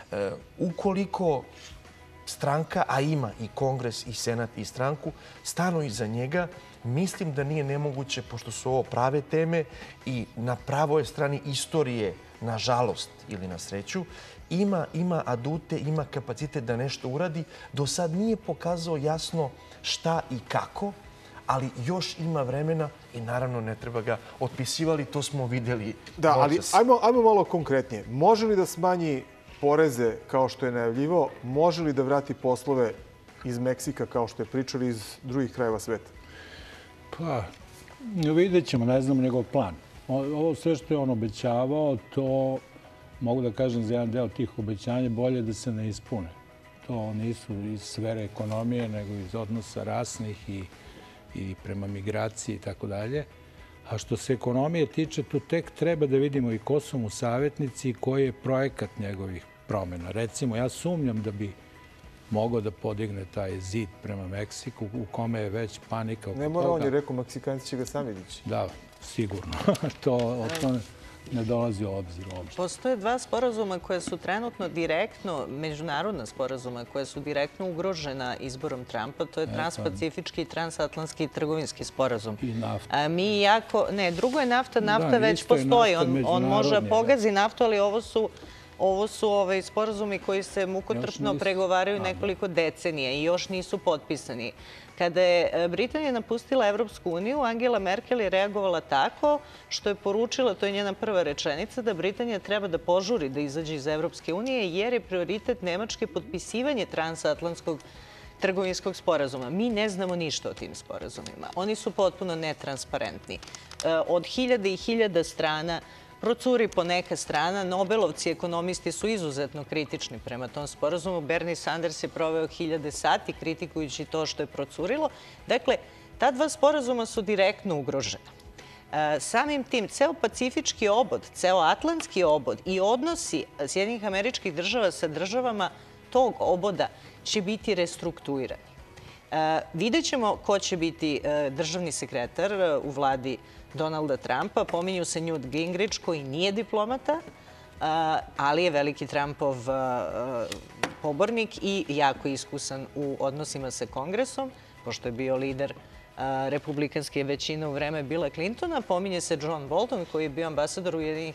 Speaker 7: Ukoliko stranka, a ima i Kongres, i Senat, i stranku, stanu iza njega, mislim da nije nemoguće, pošto su ovo prave teme i na pravoj strani istorije, nažalost ili na sreću, ima adute, ima kapacitet da nešto uradi. Do sad nije pokazao jasno šta i kako, ali još ima vremena i naravno ne treba ga otpisivali, to smo vidjeli.
Speaker 1: Da, ali ajmo malo konkretnije. Može li da smanji poreze kao što je najavljivo? Može li da vrati poslove iz Meksika kao što je pričali iz drugih krajeva sveta?
Speaker 8: Pa, vidjet ćemo, ne znamo njegov plan. Ovo sve što je on obećavao, to mogu da kažem za jedan deo tih obećanja, bolje da se ne ispune. To nisu iz sfere ekonomije, nego iz odnosa rasnih i prema migraciji i tako dalje. A što se ekonomije tiče, tu tek treba da vidimo i ko su mu savjetnici i koji je projekat njegovih promjena. Recimo, ja sumnjam da bi mogao da podigne taj zid prema Meksiku u kome je već panika oko toga.
Speaker 1: Ne mora, on je rekao, Meksikanci će ga sami dići.
Speaker 8: Da, sigurno. To ne dolazi u obzir uopšte.
Speaker 9: Postoje dva sporazuma koje su trenutno direktno, međunarodna sporazuma, koje su direktno ugrožena izborom Trumpa. To je transpacifički i transatlantski trgovinski sporazum.
Speaker 8: I nafta.
Speaker 9: Drugo je nafta. Nafta već postoji. On može pogazi naftu, ali ovo su sporazumi koji se mukotrpno pregovaraju nekoliko decenija i još nisu potpisani. Kada je Britanija napustila Evropsku uniju, Angela Merkel je reagovala tako što je poručila, to je njena prva rečenica, da Britanija treba da požuri da izađe iz Evropske unije jer je prioritet Nemačke potpisivanje transatlantskog trgovinskog sporazuma. Mi ne znamo ništa o tim sporazumima. Oni su potpuno netransparentni. Od hiljada i hiljada strana procuri po neka strana. Nobelovci, ekonomisti su izuzetno kritični prema tom sporazumu. Bernie Sanders je proveo 1000 sati kritikujući to što je procurilo. Dakle, ta dva sporazuma su direktno ugrožena. Samim tim, ceo pacifički obod, ceo atlantski obod i odnosi Sjedinjenih Američkih Država sa državama tog oboda će biti restrukturirani. Vidjet ćemo ko će biti državni sekretar u vladi Donalda Trumpa. Pominju se Newt Gingrich, koji nije diplomata, ali je veliki Trumpov pobornik i jako iskusan u odnosima sa Kongresom, pošto je bio lider republikanske većine u vreme Billa Clintona. Pominje se John Bolton, koji je bio ambasador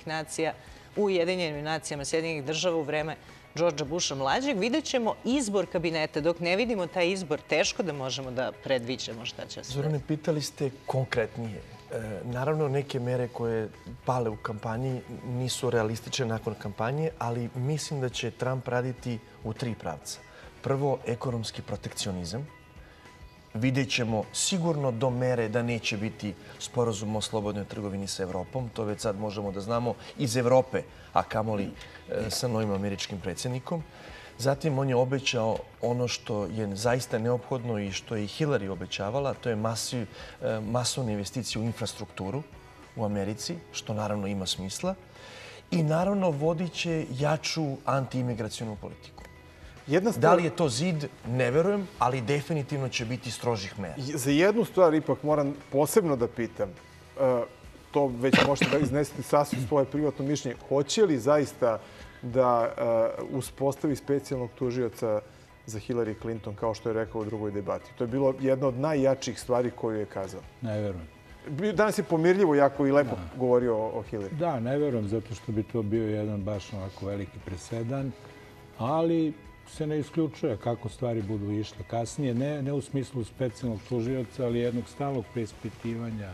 Speaker 9: u Ujedinjenim nacijama Sjedinjenih Država u vreme Georgea Busha mlađeg. Vidjet ćemo izbor kabineta. Dok ne vidimo taj izbor, teško da možemo da predviđamo šta će se.
Speaker 7: Zorane, pitali ste konkretnije. Naravno, neke mere koje pale u kampanji nisu realistične nakon kampanje, ali mislim da će Trump raditi u 3 pravca. Prvo, ekonomski protekcionizam. Vidjet ćemo sigurno do mere da neće biti sporazum o slobodnoj trgovini sa Evropom. To već sad možemo da znamo iz Evrope, a kamoli sa novim američkim predsjednikom. Zatim on je obećao ono što je zaista neophodno i što je i Hillary obećavala, to je masovne investicije u infrastrukturu u Americi, što naravno ima smisla. I naravno vodit će jaču anti-imigracijonu politiku. Da li je to zid? Ne verujem, ali definitivno će biti strožih mera.
Speaker 1: Za jednu stvar ipak moram posebno da pitam, to već možete da iznesete sasvim svoje privatno mišljenje, hoće li zaista da uspostavi specijalnog tužioca za Hillary Clinton, kao što je rekao u drugoj debati? To je bilo jedna od najjačih stvari koju je kazao.
Speaker 8: Ne verujem.
Speaker 1: Danas je pomirljivo jako i lepo govorio o Hillary.
Speaker 8: Da, ne verujem, zato što bi to bio jedan baš onako veliki presedan, ali se ne isključuje kako stvari budu išle kasnije. Ne u smislu specijalnog tužioca, ali jednog stalnog preispitivanja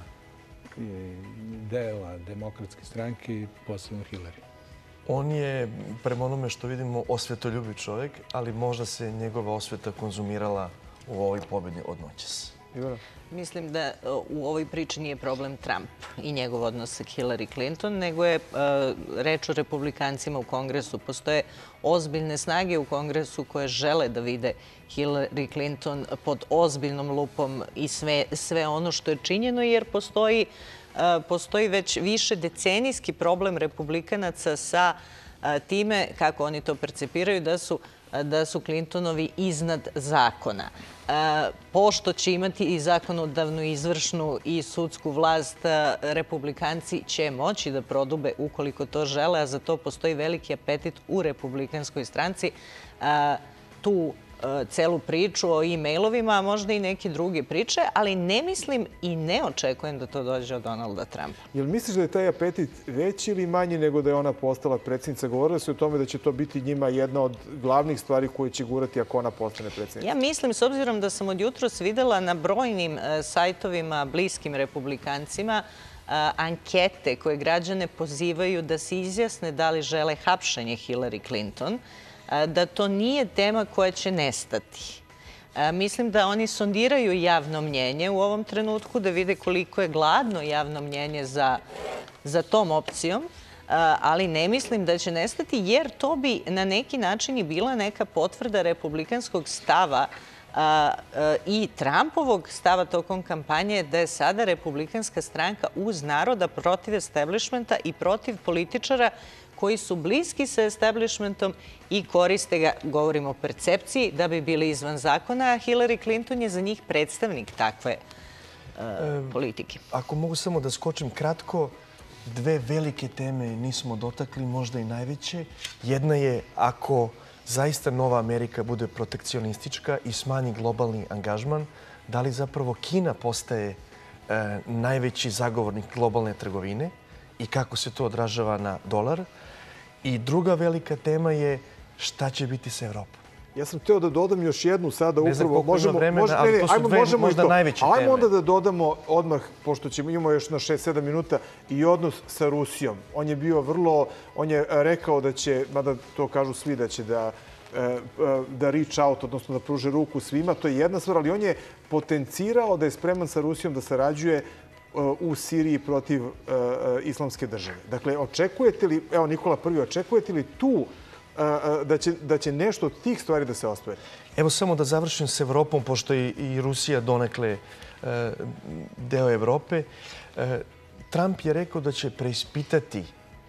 Speaker 8: dela demokratske stranke i posebno Hillary.
Speaker 7: On je, prema onome što vidimo, osvetoljubiv čovjek, ali možda se njegova osveta konzumirala u ovoj pobjedi od noćas.
Speaker 9: Mislim da u ovoj priči nije problem Trump i njegov odnos sa Hillary Clinton, nego je reč o republikancima u Kongresu. Postoje ozbiljne snage u Kongresu koje žele da vide Hillary Clinton pod ozbiljnom lupom i sve ono što je činjeno, jer postoji već više decenijski problem republikanaca sa time, kako oni to percepiraju, da su Clintonovi iznad zakona. Pošto će imati i zakonodavnu, izvršnu i sudsku vlast, republikanci će moći da prodube ukoliko to žele, a za to postoji veliki apetit u republikanskoj stranci. Tu celu priču o e-mailovima, a možda i neke druge priče, ali ne mislim i ne očekujem da to dođe od Donalda Trumpa.
Speaker 1: Jel misliš da je taj apetit veći ili manji nego da je ona postala predsjednica? Govorila se o tome da će to biti njima jedna od glavnih stvari koje će gurati ako ona postane predsjednica.
Speaker 9: Ja mislim, s obzirom da sam od jutros videla na brojnim sajtovima bliskim republikancima ankete koje građane pozivaju da se izjasne da li žele hapšenje Hillary Clinton, da to nije tema koja će nestati. Mislim da oni sondiraju javno mnjenje u ovom trenutku, da vide koliko je gladno javno mnjenje za tom opcijom, ali ne mislim da će nestati, jer to bi na neki način i bila neka potvrda republikanskog stava i Trumpovog stava tokom kampanje da je sada republikanska stranka uz naroda protiv establishmenta i protiv političara koji su bliski sa establishmentom i koriste ga, govorimo o percepciji, da bi bili izvan zakona, a Hillary Clinton je za njih predstavnik takve politike.
Speaker 7: Ako mogu samo da skočim kratko, dve velike teme nismo dotakli, možda i najveće. Jedna je ako zaista Nova Amerika bude protekcionistička i smanji globalni angažman, da li zapravo Kina postaje najveći zagovornik globalne trgovine i kako se to odražava na dolar. I druga velika tema je šta će biti sa Evropom.
Speaker 1: Ja sam hteo da dodam još jednu sada
Speaker 7: Ne znam
Speaker 1: upravo.
Speaker 7: koliko ima vremena, ali to su dve možda najveće teme.
Speaker 1: Ajmo onda da dodamo odmah, pošto imamo još na 6-7 minuta, i odnos sa Rusijom. On je bio on je rekao da će, mada to kažu svi, da će da reach out, odnosno da pruže ruku svima. To je jedna stvar, ali on je potencirao da je spreman sa Rusijom da sarađuje u Siriji protiv islamske države. Dakle, očekujete li, evo Nikola prvi, očekujete li tu da će nešto od tih stvari da se ostvari?
Speaker 7: Evo samo da završim s Evropom, pošto je i Rusija donekle deo Evrope. Trump je rekao da će preispitati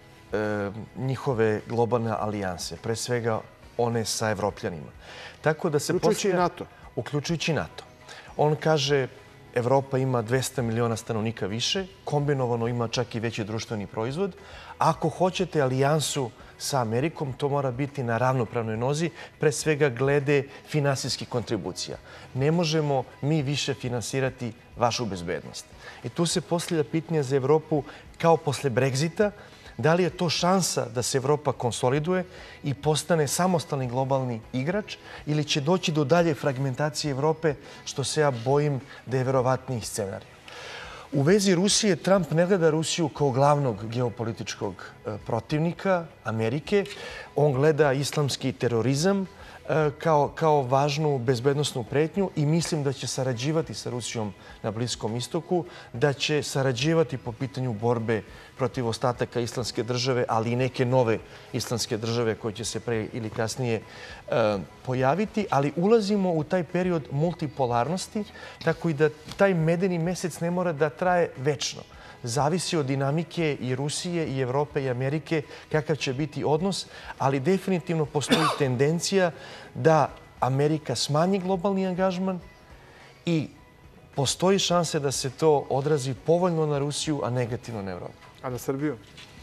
Speaker 7: njihove globalne alijanse, pre svega one sa Evropljanima. Tako da se
Speaker 1: uključujući i NATO.
Speaker 7: Uključujući NATO. On kaže Evropa ima 200 miliona stanovnika više, kombinovano ima čak i veći društveni proizvod. Ako hoćete alijansu sa Amerikom, to mora biti na ravnopravnoj nozi, pre svega glede finansijskih kontribucija. Ne možemo mi više finansirati vašu bezbednost. I tu se postavlja pitanje za Evropu kao posle Brexita, da li je to šansa da se Evropa konsoliduje i postane samostalni globalni igrač ili će doći do dalje fragmentacije Evrope, što se ja bojim da je verovatniji scenarij. U vezi Rusije, Trump ne gleda Rusiju kao glavnog geopolitičkog protivnika Amerike. On gleda islamski terorizam kao važnu bezbednosnu pretnju i mislim da će sarađivati sa Rusijom na Bliskom istoku, da će sarađivati po pitanju borbe protiv ostataka islamske države, ali i neke nove islamske države koje će se pre ili kasnije pojaviti. Ali ulazimo u taj period multipolarnosti, tako i da taj medeni mesec ne mora da traje večno. Zavisi od dinamike i Rusije, i Evrope, i Amerike kakav će biti odnos, ali definitivno postoji tendencija da Amerika smanji globalni angažman i postoji šanse da se to odrazi povoljno na Rusiju, a negativno na Evropu.
Speaker 1: A na Srbiju?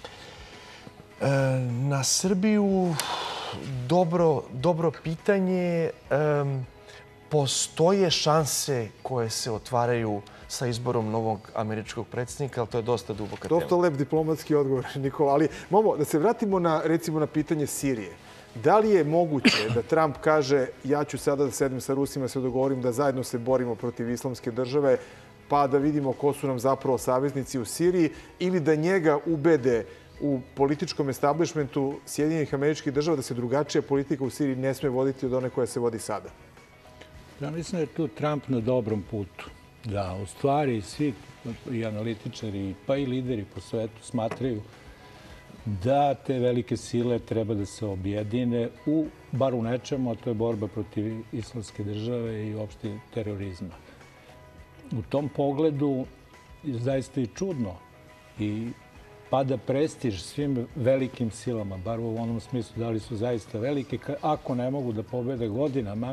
Speaker 7: Na Srbiju dobro pitanje. Postoje šanse koje se otvaraju sa izborom novog američkog predsjednika, ali to je dosta duboka tema.
Speaker 1: Dosta lep diplomatski odgovor, Nikola. Ali, da se vratimo recimo na pitanje Sirije. Da li je moguće da Trump kaže ja ću sada da sedem sa Rusima, se dogovorim da zajedno se borimo protiv islamske države, pa da vidimo ko su nam zapravo saveznici u Siriji, ili da njega ubede u političkom establishmentu Sjedinjenih Američkih Država da se drugačija politika u Siriji ne sme voditi od one koja se vodi sada?
Speaker 8: Ja mislim da je tu Trump na dobrom putu. Da, u stvari svi i analitičari pa i lideri po svetu smatraju da te velike sile treba da se objedine bar u nečemu, a to je borba protiv islamske države i uopšte terorizma. U tom pogledu je zaista i čudno i pada prestiž svim velikim silama, bar u onom smislu da li su zaista velike, ako ne mogu da pobede godinama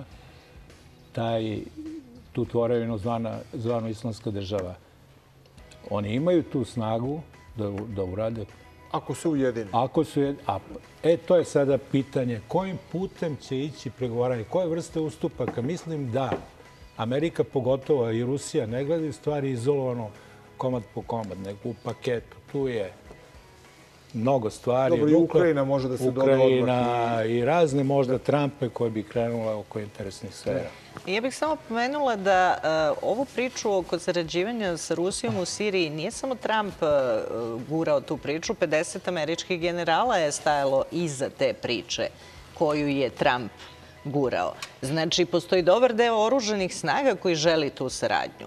Speaker 8: tu tvorevinu zvanu islamska država. Oni imaju tu snagu da urade.
Speaker 1: Ako se ujedine.
Speaker 8: To je sada pitanje kojim putem će ići pregovaranje, koje vrste ustupaka. Mislim da Amerika, pogotovo i Rusija, ne gledaju stvari izolovano komad po komad, nego u paketu. Tu je mnogo stvari.
Speaker 1: Dobro, i Ukrajina može da se doda odmah.
Speaker 8: Ukrajina i razne možda trampe koje bi krenule oko interesnih sfera.
Speaker 9: Ja bih samo pomenula da ovu priču oko sarađivanja sa Rusijom u Siriji nije samo Trump gurao tu priču. 50 američkih generala je stajalo iza te priče koju je Trump gurao. Znači, postoji dobar deo oružanih snaga koji želi tu saradnju.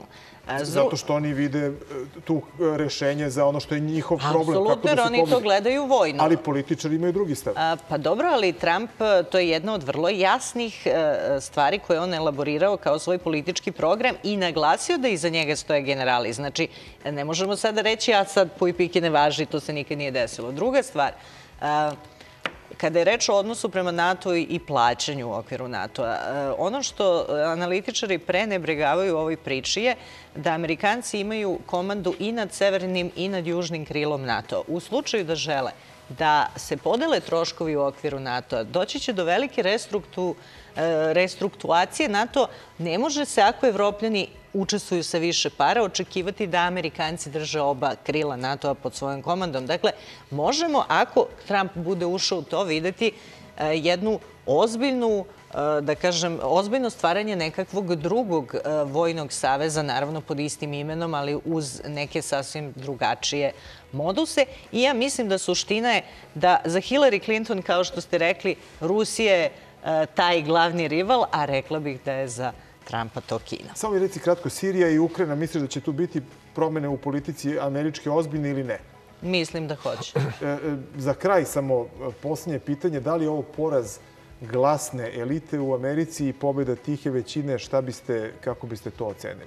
Speaker 1: Zato što oni vide tu rešenje za ono što je njihov problem.
Speaker 9: Apsolutno, jer oni to gledaju vojno.
Speaker 1: Ali političari imaju drugi stav.
Speaker 9: Pa dobro, ali Trump, to je jedna od vrlo jasnih stvari koje on elaborirao kao svoj politički program i naglasio da iza njega stoje generali. Znači, ne možemo sada reći, a sad puj pike ne važi, to se nikad nije desilo. Druga stvar, kada je reč o odnosu prema NATO i plaćanju u okviru NATO-a, ono što analitičari prenebregavaju u ovoj priči je da Amerikanci imaju komandu i nad severnim i nad južnim krilom NATO. U slučaju da žele da se podele troškovi u okviru NATO-a, doći će do velike restruktuacije. NATO ne može se, ako Evropljani učestvuju sa više para, očekivati da Amerikanci drže oba krila NATO-a pod svojom komandom. Dakle, možemo, ako Trump bude ušao u to, videti jednu ozbiljnu, da kažem, ozbiljno stvaranje nekakvog drugog vojnog saveza, naravno pod istim imenom, ali uz neke sasvim drugačije moduse. I ja mislim da suština je da za Hillary Clinton, kao što ste rekli, Rusija je taj glavni rival, a rekla bih da je za Trumpa to Kina.
Speaker 1: Samo mi reci kratko, Sirija i Ukrajina, misliš da će tu biti promene u politici američke ozbiljne ili ne?
Speaker 9: Mislim da hoće.
Speaker 1: Za kraj samo posljednje pitanje, da li je ovo poraz glasne elite u Americi i pobjeda tihe većine, kako biste to ocenili?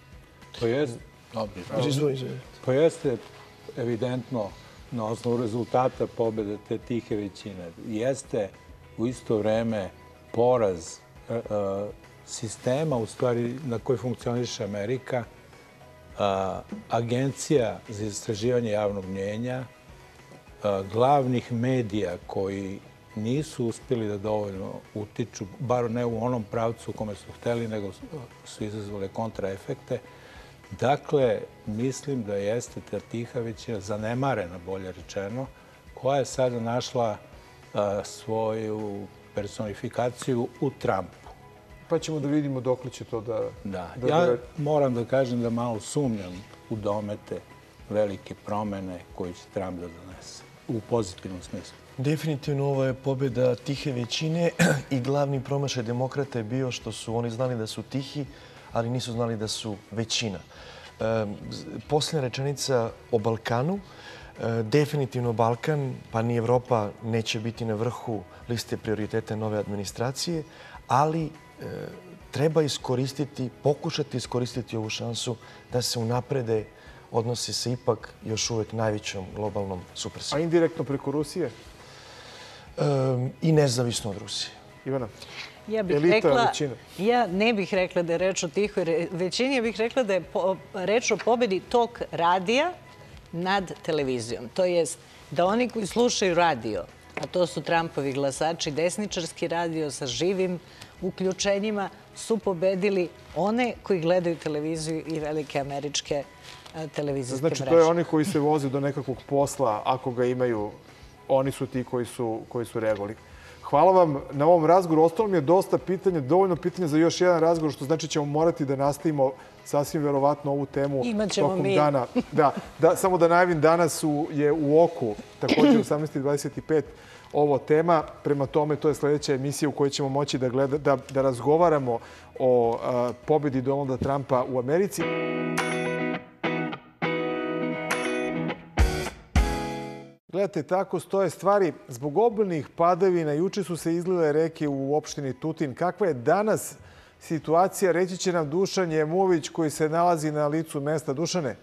Speaker 8: To jeste evidentno na osnovu rezultata pobjede te tihe većine. Jeste u isto vreme poraz sistema, u stvari, na koji funkcioniše Amerika, agencija za istraživanje javnog mnjenja, glavnih medija koji nisu uspjeli da dovoljno utiču, bar ne u onom pravcu u kome su hteli, nego su izazvali kontraefekte. Dakle, mislim da jeste ta tiha većina, zanemarena, bolje rečeno, koja je sada našla svoju personifikaciju u Trumpu.
Speaker 1: Pa ćemo da vidimo dok li će to da...
Speaker 8: Ja moram da kažem da malo sumnjam u domete velike promene koje će Trump da donese, u pozitivnom smislu.
Speaker 7: Definitivno ovo je pobjeda tihe većine i glavni promašaj demokrata je bio što su oni znali da su tihi, ali nisu znali da su većina. Posljednja rečenica o Balkanu. Definitivno Balkan, pa ni Evropa, neće biti na vrhu liste prioriteta nove administracije, ali treba pokušati iskoristiti ovu šansu da se unaprede odnosi sa ipak još uvek najvećom globalnom supersilom.
Speaker 1: A indirektno preko Rusije?
Speaker 7: I nezavisno od Rusije.
Speaker 1: Ivana?
Speaker 9: Ja ne bih rekla da je reč o tihoj većini, ja bih rekla da je reč o pobedi tog radija nad televizijom. To jest da oni koji slušaju radio, a to su Trumpovi glasači, desničarski radio sa živim uključenjima, su pobedili one koji gledaju televiziju i velike američke televizijske mreže.
Speaker 1: Znači, to je oni koji se voze do nekakvog posla, ako ga imaju, oni su ti koji su reagovali. Hvala vam na ovom razgovoru. Ostalo mi je dosta pitanja, dovoljno pitanja za još jedan razgovor, što znači ćemo morati da nastavimo sasvim verovatno ovu temu tokom dana. Samo da najavim, danas je u oku, također u 18:25, ovo tema. Prema tome, to je sljedeća emisija u kojoj ćemo moći da razgovaramo o pobjedi Donalda Trumpa u Americi. Gledajte, tako stoje stvari. Zbog obilnih padavina juče su se izlile reke u opštini Tutin. Kakva je danas situacija, reći će nam Dušan Jemović koji se nalazi na licu mesta. Dušane?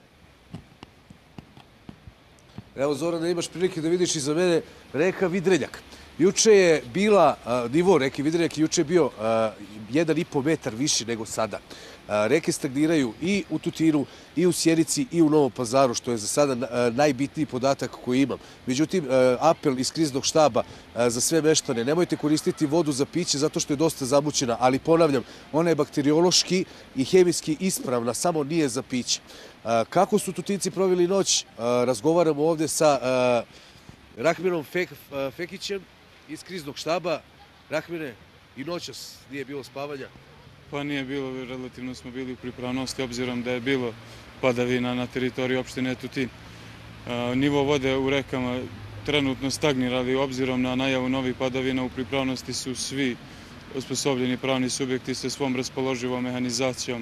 Speaker 10: Evo, Zorane, imaš prilike da vidiš iza mene reka Vidreljak. Juče je bila, nivo reke Vidreljak, juče je bio 1,5 metar viši nego sada. Reke stagniraju i u Tutinu, i u Sjenici, i u Novom Pazaru, što je za sada najbitniji podatak koji imam. Međutim, apel iz kriznog štaba za sve meštane, nemojte koristiti vodu za piće zato što je dosta zamućena, ali ponavljam, ona je bakteriološki i hemijski ispravna, samo nije za piće. Kako su Tutinci proveli noć? Razgovaramo ovdje sa Rahmirom Fekićem iz kriznog štaba. Rahmire, i noćas nije bilo spavanja?
Speaker 11: Pa nije bilo, relativno smo bili u pripravnosti, obzirom da je bilo padavina na teritoriji opštine Tutin. Nivo vode u rekama trenutno stagnira, ali obzirom na najavu novih padavina u pripravnosti su svi osposobljeni pravni subjekti sa svom raspoloživom mehanizacijom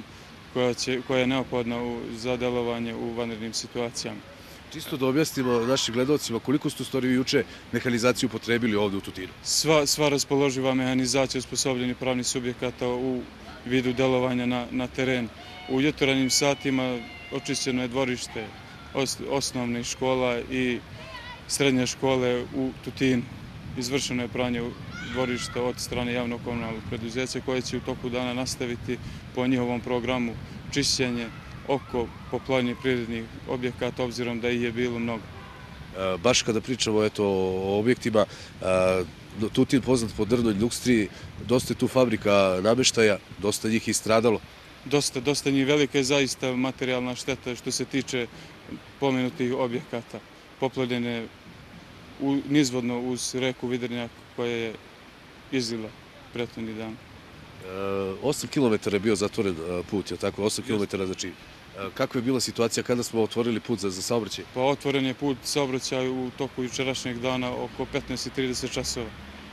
Speaker 11: koja je neophodna za delovanje u vanrednim situacijama.
Speaker 10: Čisto da objasnimo našim gledalcima koliko ste u stvari juče mehanizaciju upotrebili ovde u Tutinu.
Speaker 11: Sva raspoloživa mehanizacija osposobljenih pravnih subjekata u vidu delovanja na teren. U jutarnjim satima očišćeno je dvorište osnovnih škola i srednje škole u Tutinu. Izvršeno je pranje dvorišta od strane javnog komunalnog preduzeća koje će u toku dana nastaviti po njihovom programu čišćenje oko poplavljenih prirodnih objekata, obzirom da ih je bilo mnogo.
Speaker 10: Baš kada pričamo o objektima, Tutin poznat po drvnoj industriji, dosta je tu fabrika nameštaja, dosta njih je stradalo.
Speaker 11: Dosta njih, velika je zaista materijalna šteta što se tiče pomenutih objekata. Poplavljene nizvodno uz reku Vidrnjak koja je izlila prethodni dan.
Speaker 10: 8 km je bio zatvoren put, je tako? 8 km, znači, kakva je bila situacija kada smo otvorili put za saobraćaj?
Speaker 11: Pa otvoren je put saobraćaj u toku jučerašnjeg dana oko 15:30 časova.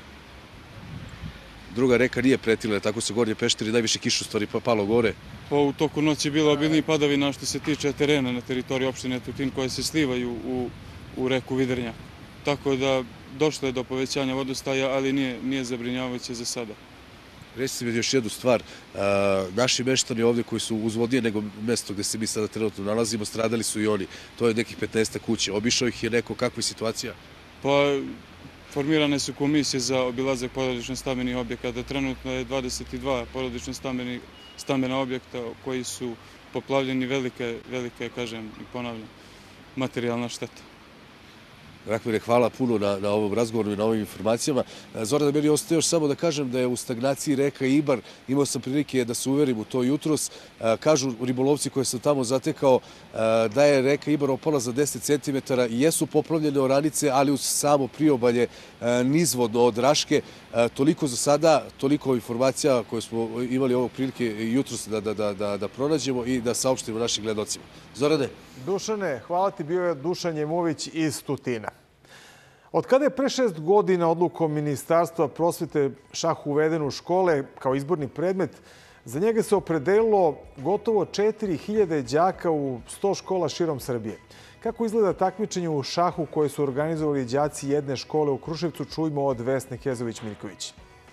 Speaker 10: Druga reka nije pretila, tako se Gornje Pešteri, najviše kiša u stvari palo gore.
Speaker 11: Pa u toku noći je bilo obilnih padavina što se tiče terena na teritoriji opštine Tutin koje se slivaju u reku Vidrnjak. Tako da došlo je do povećanja vodostaja, ali nije zabrinjavajuće za sada.
Speaker 10: Recite mi još jednu stvar, naši meštani ovde koji su uzvodnije nego mesto gde se mi sada trenutno nalazimo, stradali su i oni. To je nekih 15 kuća. Obišao ih je neko, kakva je situacija?
Speaker 11: Pa formirane su komisije za obilazak porodično-stambenih objekata. Trenutno je 22 porodično-stambena objekta koji su poplavljeni, velike, kažem i ponavljam, materijalna šteta.
Speaker 10: Rakmire, hvala puno na ovom razgovoru i na ovim informacijama. Zorane, meni ostaje još samo da kažem da je u stagnaciji reka Ibar. Imao sam prilike da se uverim u to jutros. Kažu ribolovci koje sam tamo zatekao da je reka Ibar opala za 10 cm i jesu poplavljene oranice, ali uz samo priobalje nizvodno od Raške. Toliko za sada, toliko informacija koje smo imali ovog prilike jutros da pronađemo i da saopštimo našim gledalcima. Zorane?
Speaker 1: Dušane, hvala ti, bio je Dušan Jemović iz Tutina. Od kada je pre 6 godina odlukom Ministarstva prosvete šah uveden u škole kao izborni predmet, za njega se opredelilo gotovo 4000 đaka u 100 škola širom Srbije. Kako izgleda takmičenje u šahu koje su organizovali đaci jedne škole u Kruševcu, čujmo od Vesne Kezović-Miljković.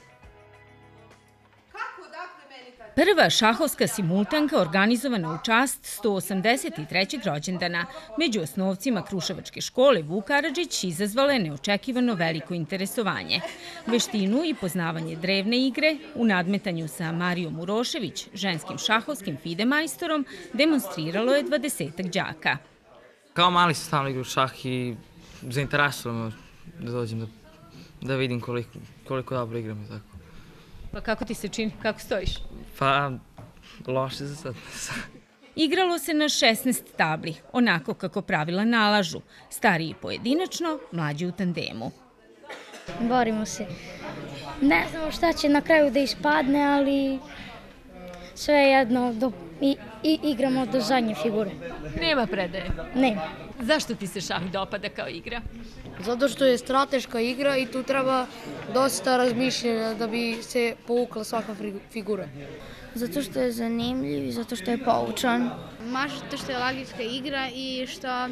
Speaker 12: Prva šahovska simultanka organizovana u čast 183. rođendana među osnovcima Kruševačke škole Vuk Karadžić izazvala je neočekivano veliko interesovanje. Veštinu i poznavanje drevne igre u nadmetanju sa Marijom Urošević, ženskim šahovskim FIDE majstorom, demonstriralo je 20-ak đaka.
Speaker 13: Kao mali sam stalno igrao šah i zainteresovalo me da dođem da vidim koliko dobro igram i tako.
Speaker 12: Pa kako ti se čini? Kako stojiš?
Speaker 13: Pa, loše za sad.
Speaker 12: Igralo se na 16 tabli, onako kako pravila nalažu. Stariji pojedinačno, mlađi u tandemu.
Speaker 14: Borimo se. Ne znamo šta će na kraju da ispadne, ali sve jedno igramo do zadnje figure.
Speaker 12: Nema predaje?
Speaker 14: Nema.
Speaker 12: Zašto ti se šah dopada kao igra?
Speaker 14: Zato što je strateška igra i tu treba dosta razmišljanja da bi se povukla svaka figura. Zato što je zanimljiv i zato što je poučan.
Speaker 15: Zato što je logijska igra i što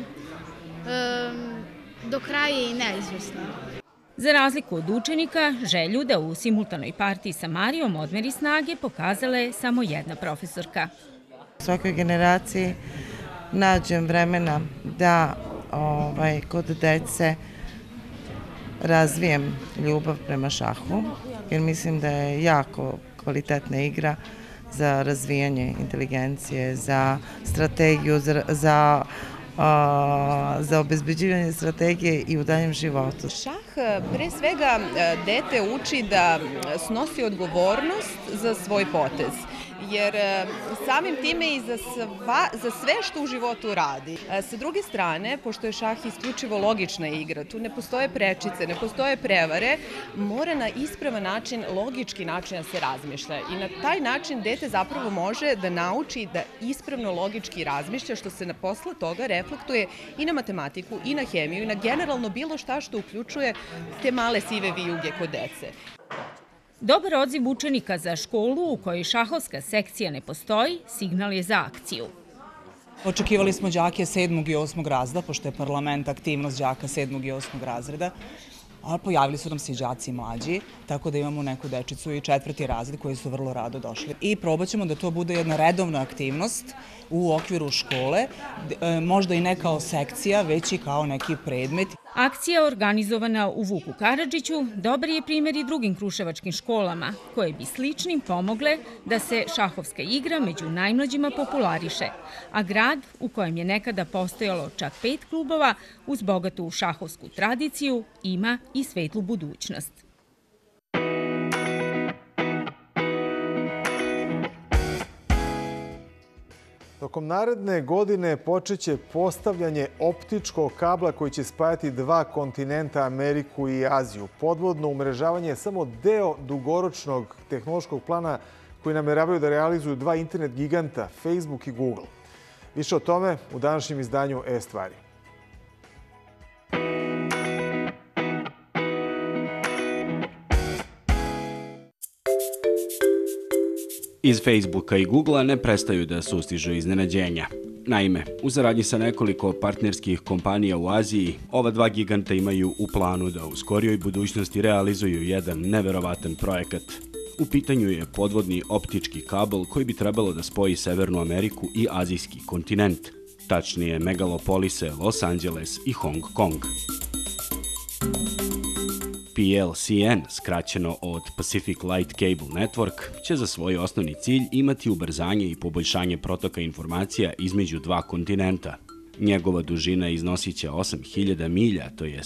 Speaker 15: do kraja je i neizvesna.
Speaker 12: Za razliku od učenika, želju da u simultanoj partiji sa Marijom odmeri snage pokazala je samo jedna profesorka.
Speaker 16: Svakoj generaciji nađem vremena da kod dece razvijem ljubav prema šahu, jer mislim da je jako kvalitetna igra za razvijanje inteligencije, za strategiju, za obezbeđivanje strategije i u daljem životu.
Speaker 17: Šah pre svega dete uči da snosi odgovornost za svoj potez, jer samim time i za sve što u životu radi. Sa druge strane, pošto je šah isključivo logična igra, tu ne postoje prečice, ne postoje prevare, mora na ispravan način, logički način da se razmišlja. I na taj način dete zapravo može da nauči da ispravno logički razmišlja, što se posle toga reflektuje i na matematiku, i na hemiju, i na generalno bilo šta što uključuje te male sive vijuge kod dece.
Speaker 12: Dobar odziv učenika za školu u kojoj šahovska sekcija ne postoji, signal je za akciju.
Speaker 18: Očekivali smo đake 7. i 8. razreda, pošto je parlament aktivnost đaka 7. i 8. razreda, a pojavili su nam se i đaci mlađi, tako da imamo neku dečicu i 4. razred koji su vrlo rado došli. I probat ćemo da to bude jedna redovna aktivnost u okviru škole, možda i ne kao sekcija, već i kao neki predmet.
Speaker 12: Akcija organizovana u Vuku Karadžiću dobar je primjer i drugim kruševačkim školama, koje bi sličnim pomogle da se šahovska igra među najmlađima populariše, a grad u kojem je nekada postojalo čak 5 klubova uz bogatu šahovsku tradiciju ima i svetlu budućnost.
Speaker 1: Tokom naredne godine počeće postavljanje optičkog kabla koji će spajati 2 kontinenta, Ameriku i Aziju. Podvodno umrežavanje je samo deo dugoročnog tehnološkog plana koji nameravaju da realizuju 2 internet giganta, Facebook i Google. Više o tome u današnjem izdanju E-stvari.
Speaker 19: Iz Facebooka i Googlea ne prestaju da sustižu iznenađenja. Naime, u saradnji sa nekoliko partnerskih kompanija u Aziji, ova 2 giganta imaju u planu da u skorijoj budućnosti realizuju jedan neverovatan projekat. U pitanju je podvodni optički kabel koji bi trebalo da spoji Severnu Ameriku i azijski kontinent, tačnije megalopolise Los Angeles i Hong Kong. PLCN, skraćeno od Pacific Light Cable Network, će za svoj osnovni cilj imati ubrzanje i poboljšanje protoka informacija između 2 kontinenta. Njegova dužina iznosit će 8000 milja, to jest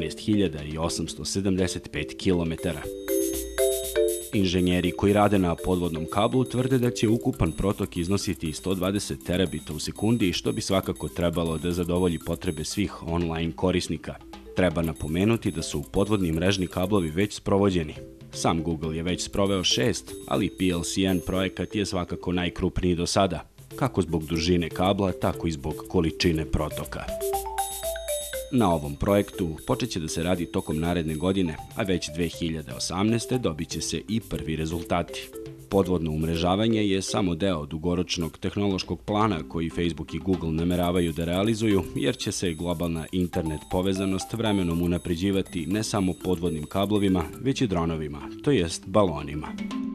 Speaker 19: 12.875 kilometara. Inženjeri koji rade na podvodnom kablu tvrde da će ukupan protok iznositi 120 terabita u sekundi, što bi svakako trebalo da zadovolji potrebe svih online korisnika. Treba napomenuti da su podvodni mrežni kablovi već sprovođeni. Sam Google je već sproveo 6, ali PLCN projekat je svakako najkrupniji do sada, kako zbog dužine kabla, tako i zbog količine protoka. Na ovom projektu počet će da se radi tokom naredne godine, a već 2018. dobit će se i prvi rezultati. Podvodno umrežavanje je samo deo dugoročnog tehnološkog plana koji Facebook i Google nameravaju da realizuju, jer će se globalna internet povezanost vremenom unapređivati ne samo podvodnim kablovima, već i dronovima, to jest balonima.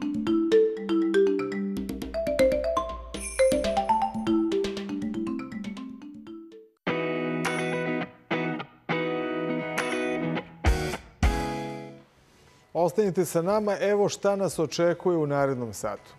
Speaker 1: Ostanite sa nama, evo šta nas očekuje u narednom satu.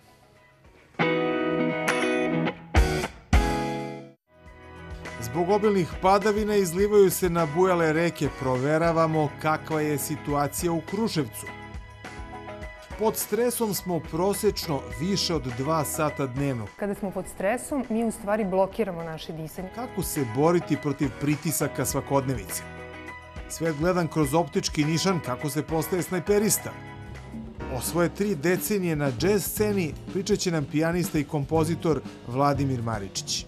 Speaker 1: Zbog obilnih padavina izlivaju se nabujale reke. Proveravamo kakva je situacija u Kruševcu. Pod stresom smo prosečno više od 2 sata dnevno.
Speaker 20: Kada smo pod stresom, mi u stvari blokiramo naše disanje.
Speaker 1: Kako se boriti protiv pritisaka svakodnevice? Svet gledan kroz optički nišan, kako se postaje snajperista. O svoje 3 decenije na džez sceni pričat će nam pijanista i kompozitor Vladimir Maričić.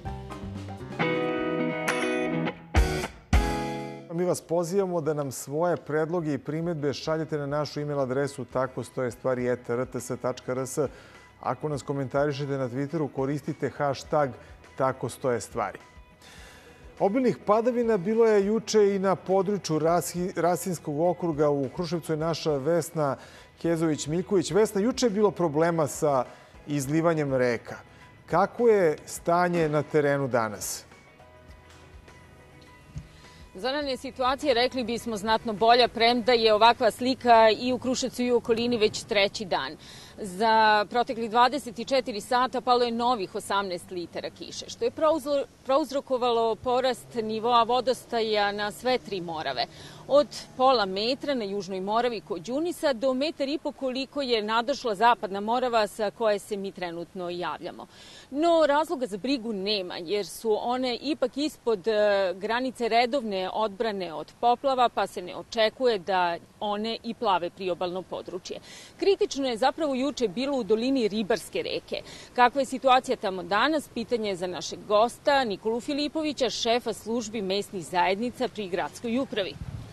Speaker 1: Mi vas pozivamo da nam svoje predloge i primjedbe šaljete na našu e-mail adresu takostojestvari@rts.rs. Ako nas komentarišete na Twitteru, koristite hashtag takostojestvari. Obilnih padavina bilo je juče i na području Rasinskog okruga. U Kruševcu je naša Vesna Kezović-Miljković. Vesna, juče je bilo problema sa izlivanjem reka. Kako je stanje na terenu danas?
Speaker 21: Zorane, situacija, rekli bismo, znatno bolja, premda je ovakva slika i u Kruševcu i u okolini već 3. dan. Za proteklih 24 sata palo je novih 18 litara kiše, što je prouzrokovalo porast nivoa vodostaja na sve 3 Morave. Od pola metra na Južnoj Moravi kod Đunisa do 1,5 metra koliko je nadošla Zapadna Morava sa koje se mi trenutno javljamo. No, razloga za brigu nema, jer su one ipak ispod granice redovne odbrane od poplava, pa se ne očekuje da one i plave priobalno područje. Kritično je zapravo juče bilo u dolini Ribarske reke. Kakva je situacija tamo danas? Pitanje je za našeg gosta Nikolu Filipovića, šefa službi mesnih zajednica pri gradskoj upravi.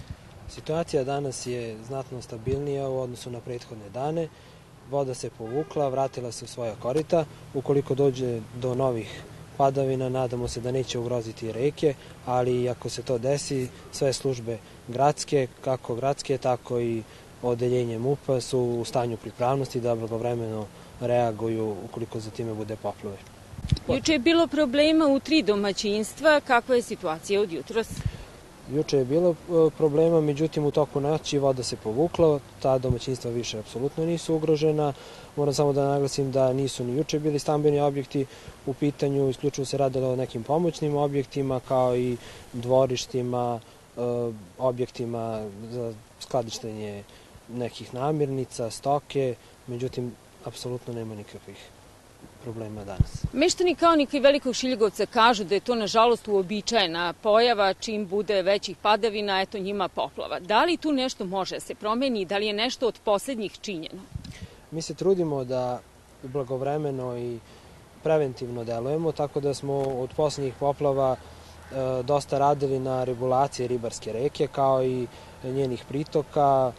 Speaker 3: Situacija danas je znatno stabilnija u odnosu na prethodne dane. Voda se povukla, vratila se u svoja korita. Ukoliko dođe do novih padavina, nadamo se da neće ugroziti reke, ali ako se to desi, sve službe gradske, kako gradske, tako i odeljenje MUP-a su u stanju pripravnosti da blagovremeno reaguju ukoliko za time bude poplave.
Speaker 21: Juče je bilo problema u 3 domaćinstva. Kakva je situacija od jutros?
Speaker 3: Juče je bilo problema, međutim u toku noći voda se povukla, ta domaćinstva više apsolutno nisu ugrožena. Moram samo da naglasim da nisu ni juče bili stambeni objekti u pitanju, isključivo se radilo o nekim pomoćnim objektima kao i dvorištima, objektima za skladištenje nekih namirnica, stoke, međutim apsolutno nema nikakvih problema danas.
Speaker 21: Meštani Kaonika i Velikog Šiljegovca kažu da je to nažalost uobičajena pojava, čim bude većih padavina, eto njima poplava. Da li tu nešto može da se promeni i da li je nešto od poslednjih činjeno?
Speaker 3: Mi se trudimo da blagovremeno i preventivno delujemo, tako da smo od poslednjih poplava dosta radili na regulaciji ribarske reke, kao i njenih pritoka,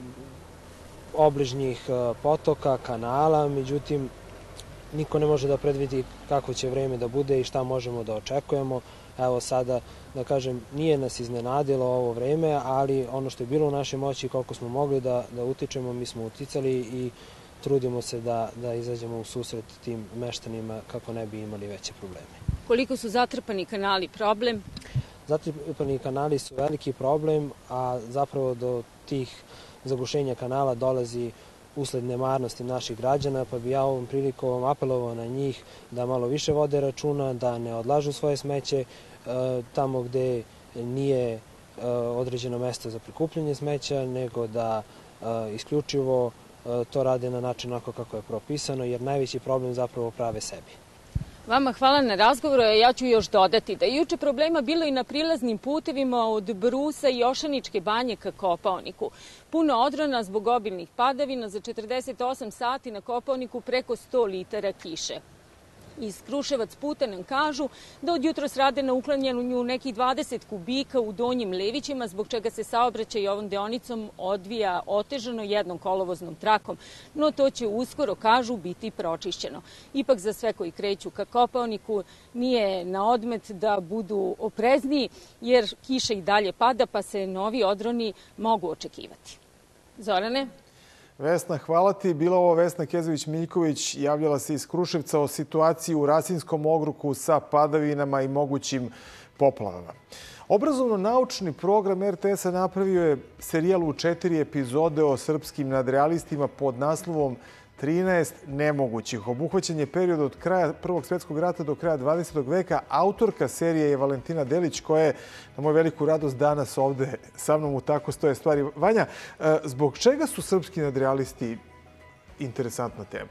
Speaker 3: obližnjih potoka, kanala, međutim niko ne može da predvidi kako će vreme da bude i šta možemo da očekujemo. Evo sada, da kažem, nije nas iznenadilo ovo vreme, ali ono što je bilo u našoj moći, koliko smo mogli da utičemo, mi smo uticali i trudimo se da izađemo u susret tim meštanima kako ne bi imali veće probleme.
Speaker 21: Koliko su zatrpani kanali problem?
Speaker 3: Zatrpani kanali su veliki problem, a zapravo do tih zagušenja kanala dolazi usled nemarnosti naših građana, pa bi ja ovom prilikom apelovao na njih da malo više vode računa, da ne odlažu svoje smeće tamo gde nije određeno mesto za prikupljanje smeća, nego da isključivo to rade na način onako kako je propisano, jer najveći problem zapravo prave sebi.
Speaker 21: Vama hvala na razgovoru. Ja ću još dodati da je juče problema bilo i na prilaznim putevima od Brusa i Ošaničke banje ka Kopaoniku. Puno odrona zbog obilnih padavina, za 48 sati na Kopaoniku preko 100 litara kiše. Iz Kruševac puta nam kažu da od jutros rade na uklanjanju nekih 20 kubika u Donjim Levićima, zbog čega se saobraćaj ovom deonicom odvija otežano jednom kolovoznom trakom, no to će uskoro, kažu, biti pročišćeno. Ipak za sve koji kreću ka Kopaoniku nije na odmet da budu oprezniji, jer kiša i dalje pada, pa se novi odroni mogu očekivati. Zorane?
Speaker 1: Vesna, hvala ti. Bila ovo Vesna Kezović-Miljković, javljala se iz Kruševca o situaciji u Rasinskom okrugu sa padavinama i mogućim poplavama. Obrazovno-naučni program RTS-a napravio je serijal u 4 epizode o srpskim nadrealistima pod naslovom 13 nemogućih. Obuhvaćen je period od kraja Prvog svjetskog rata do kraja 20. veka. Autorka serije je Valentina Delić, koja je na moju veliku radost danas ovde sa mnom u Tako stoje stvari. Vanja, zbog čega su srpski nadrealisti interesantna tema?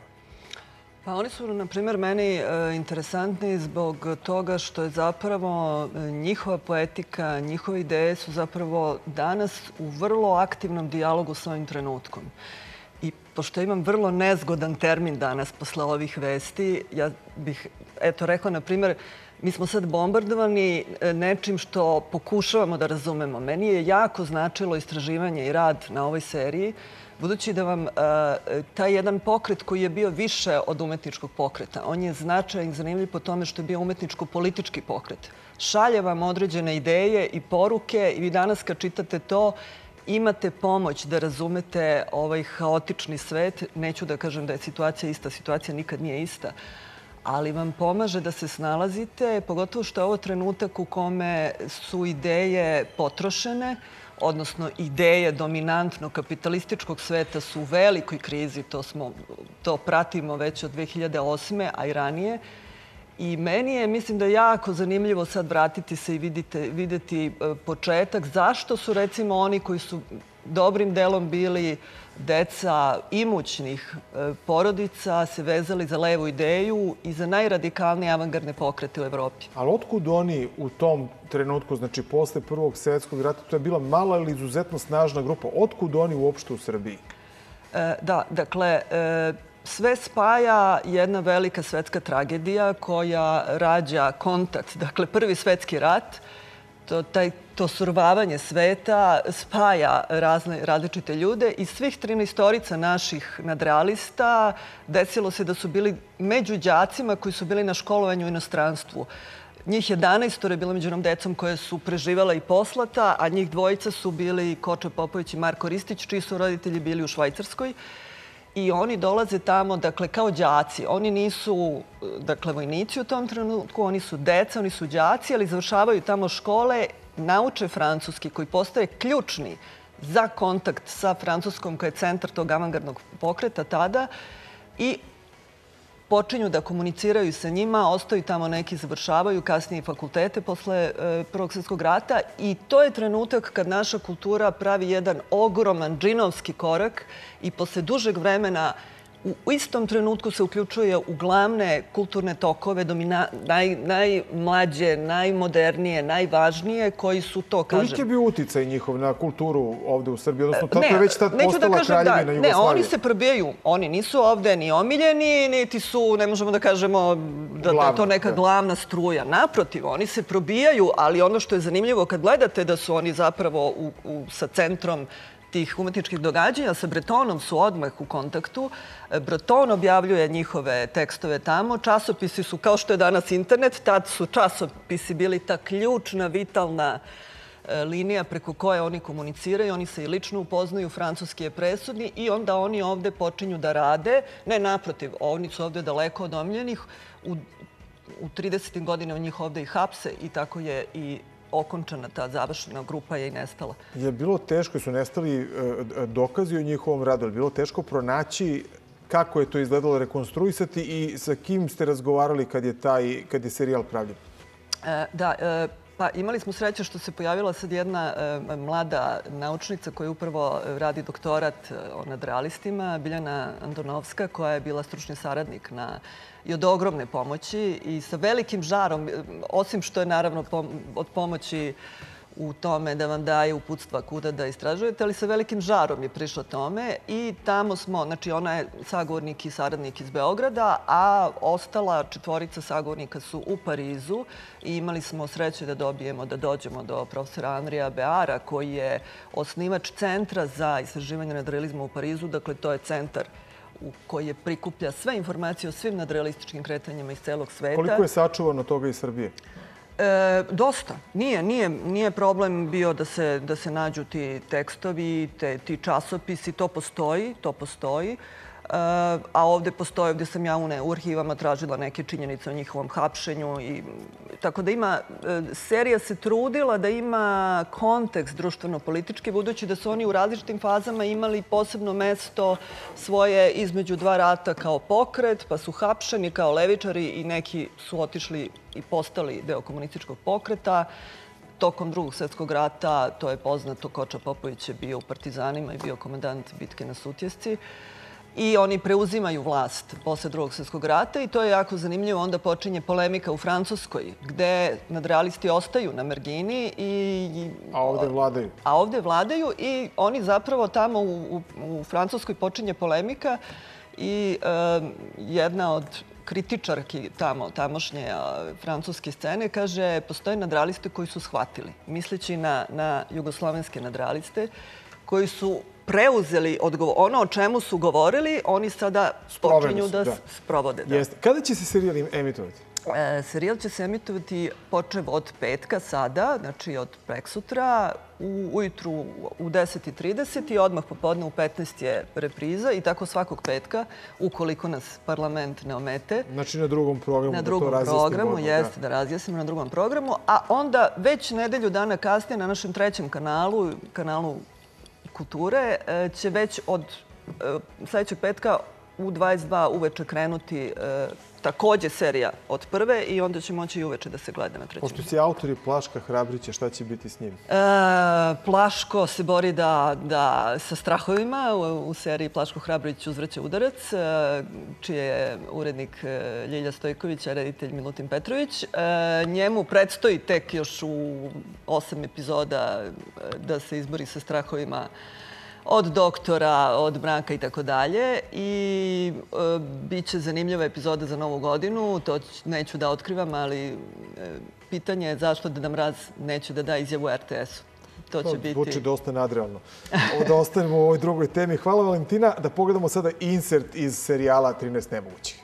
Speaker 22: Pa oni su, na primjer, meni interesantni zbog toga što je zapravo njihova poetika, njihove ideje su zapravo danas u vrlo aktivnom dijalogu s ovim trenutkom. I pošto imam vrlo nezgodan termin danas posle ovih vesti, ja bih rekao, na primjer, mi smo sad bombardovani nečim što pokušavamo da razumemo. Meni je jako značilo istraživanje i rad na ovoj seriji, budući da vam taj jedan pokret koji je bio više od umetničkog pokreta, on je značajan i zanimljiv po tome što je bio umetničko-politički pokret. Šalje vam određene ideje i poruke i vi danas kad čitate to, imate pomoć da razumete ovaj haotični svet. Neću da kažem da je situacija ista, situacija nikad nije ista, ali vam pomaže da se snalazite, pogotovo što je ovo trenutak u kome su ideje potrošene, odnosno ideje dominantno kapitalističkog sveta su u velikoj krizi, to pratimo već od 2008. a i ranije. I meni je, mislim da je jako zanimljivo sad vratiti se i videti početak. Zašto su, recimo, oni koji su dobrim delom bili deca imućnih porodica se vezali za levu ideju i za najradikalnije avangardne pokrete u Evropi.
Speaker 1: Ali otkud oni u tom trenutku, znači posle Prvog svjetskog rata, to je bila mala ili izuzetno snažna grupa, otkud oni uopšte u Srbiji?
Speaker 22: Da, dakle, sve spaja jedna velika svetska tragedija koja rađa kontakt. Dakle, Prvi svetski rat to survavanje sveta spaja različite ljude i svih 13 naših nadrealista desilo se da su bili među đacima koji su bili na školovanju u inostranstvu. Njih 11 je bilo među onom decom koje su preživala i poslata, a njih dvojica su bili Koča Popović i Marko Ristić, čiji su roditelji bili u Švajcarskoj. I oni dolaze tamo, dakle, kao đaci. Oni nisu, dakle, vojnici u tom trenutku, oni su deca, oni su đaci, ali završavaju tamo škole, nauče francuski, koji postaje ključni za kontakt sa Francuskom, koja je centar tog avangardnog pokreta tada, i počinju da komuniciraju sa njima, ostaju tamo, neki završavaju kasnije fakultete posle Prvog svjetskog rata, i to je trenutak kad naša kultura pravi jedan ogroman džinovski korak i posle dužeg vremena u istom trenutku se uključuje u glavne kulturne tokove, najmlađe, najmodernije, najvažnije, koji su to, kažem...
Speaker 1: Koliki je bio uticaj njihov na kulturu ovde u Srbiji? Odnosno, tako je već tad postala kraljevina Jugoslavije.
Speaker 22: Ne, oni se probijaju. Oni nisu ovde ni omiljeni, niti su, ne možemo da kažemo da je to neka glavna struja. Naprotiv, oni se probijaju, ali ono što je zanimljivo kad gledate da su oni zapravo sa centrom tih umetničkih događanja, sa Bretonom su odmah u kontaktu. Breton objavljuje njihove tekstove tamo. Časopisi su, kao što je danas internet, tad su časopisi bili ta ključna, vitalna linija preko koje oni komuniciraju. Oni se i lično upoznaju, francuski je presudni, i onda oni ovde počinju da rade. Ne, naprotiv, oni su ovde daleko od omiljenih. U 30. godinama njih ovde i hapse i tako je i okončana ta završena grupa je i nestala.
Speaker 1: Je bilo teško, su nestali dokazi o njihovom radu, je bilo teško pronaći kako je to izgledalo, rekonstruisati i sa kim ste razgovarali kad je serijal pravljen?
Speaker 22: Da, pa imali smo sreće što se pojavila sad jedna mlada naučnica koja upravo radi doktorat o nadrealistima, Biljana Andonovska, koja je bila stručni saradnik i od ogromne pomoći i sa velikim žarom, osim što je naravno od pomoći u tome da vam daje uputstva kuda da istražujete, ali sa velikim žarom je prišla tome i tamo smo, znači ona je sagovornik i saradnik iz Beograda, a ostala 4 sagovornika su u Parizu i imali smo sreće da dođemo do profesora Andrija Beara, koji je osnivač Centra za istraživanje nadrealizma u Parizu. Dakle, to je centar koji prikuplja sve informacije o svim nadrealističkim kretanjima iz celog sveta.
Speaker 1: Koliko je sačuvano toga iz Srbije?
Speaker 22: Dosta. Nije problem bio da se nađu ti tekstovi, ti časopisi. To postoji. A ovde sam ja u arhivama tražila neke činjenice o njihovom hapšenju. Tako da serija se trudila da ima kontekst društveno-politički, budući da su oni u različitim fazama imali posebno mesto svoje između 2 rata kao pokret, pa su hapšeni kao levičari i neki su otišli i postali deo komunističkog pokreta. Tokom Drugog svjetskog rata, to je poznato, Koča Popović je bio u Partizanima i bio komandant bitke na Sutjesci. I oni preuzimaju vlast posle Drugog svjetskog rata i to je jako zanimljivo. Onda počinje polemika u Francuskoj, gde nadrealisti ostaju na margini.
Speaker 1: A ovde vladaju.
Speaker 22: A ovde vladaju i oni zapravo tamo u Francuskoj počinje polemika i jedna od kritičarki tamošnje francuske scene kaže postoje nadrealisti koji su shvatili, misleći na jugoslovenske nadrealiste, koji su preuzeli ono o čemu su govorili, oni sada počinju da sprovode.
Speaker 1: Kada će se serijal emitovati?
Speaker 22: Serijal će se emitovati počev od petka sada, znači od preksutra, ujutru u 10:30 i odmah popodne u 15 je repriza i tako svakog petka, ukoliko nas parlament ne omete.
Speaker 1: Znači na drugom programu.
Speaker 22: Na drugom programu, jeste, da razjasnimo na drugom programu. A onda već nedelju dana kasnije na našem 3. kanalu Kulture, će već od sledećeg petka u 22 uveče krenuti takođe serija od prve i onda će moći i uveče da se gleda na 3.
Speaker 1: Pošto si autor i Plaška Hrabrića, šta će biti s njim?
Speaker 22: Plaško se bori sa strahovima u seriji Plaško Hrabrić uzvraća udarac, čiji je urednik Ljilja Stojković, a reditelj Milutin Petrović. Njemu predstoji tek još u 8 epizoda da se izbori sa strahovima od doktora, od mraka i tako dalje. I bit će zanimljiva epizoda za Novu godinu. To neću da otkrivam, ali pitanje je zašto Deda Mraz neće da da izjavu RTS-u. To će biti...
Speaker 1: Zvuči dosta nadrealno. Da ostanemo u ovoj drugoj temi. Hvala, Valentina. Da pogledamo sada insert iz serijala 13 nemogućih.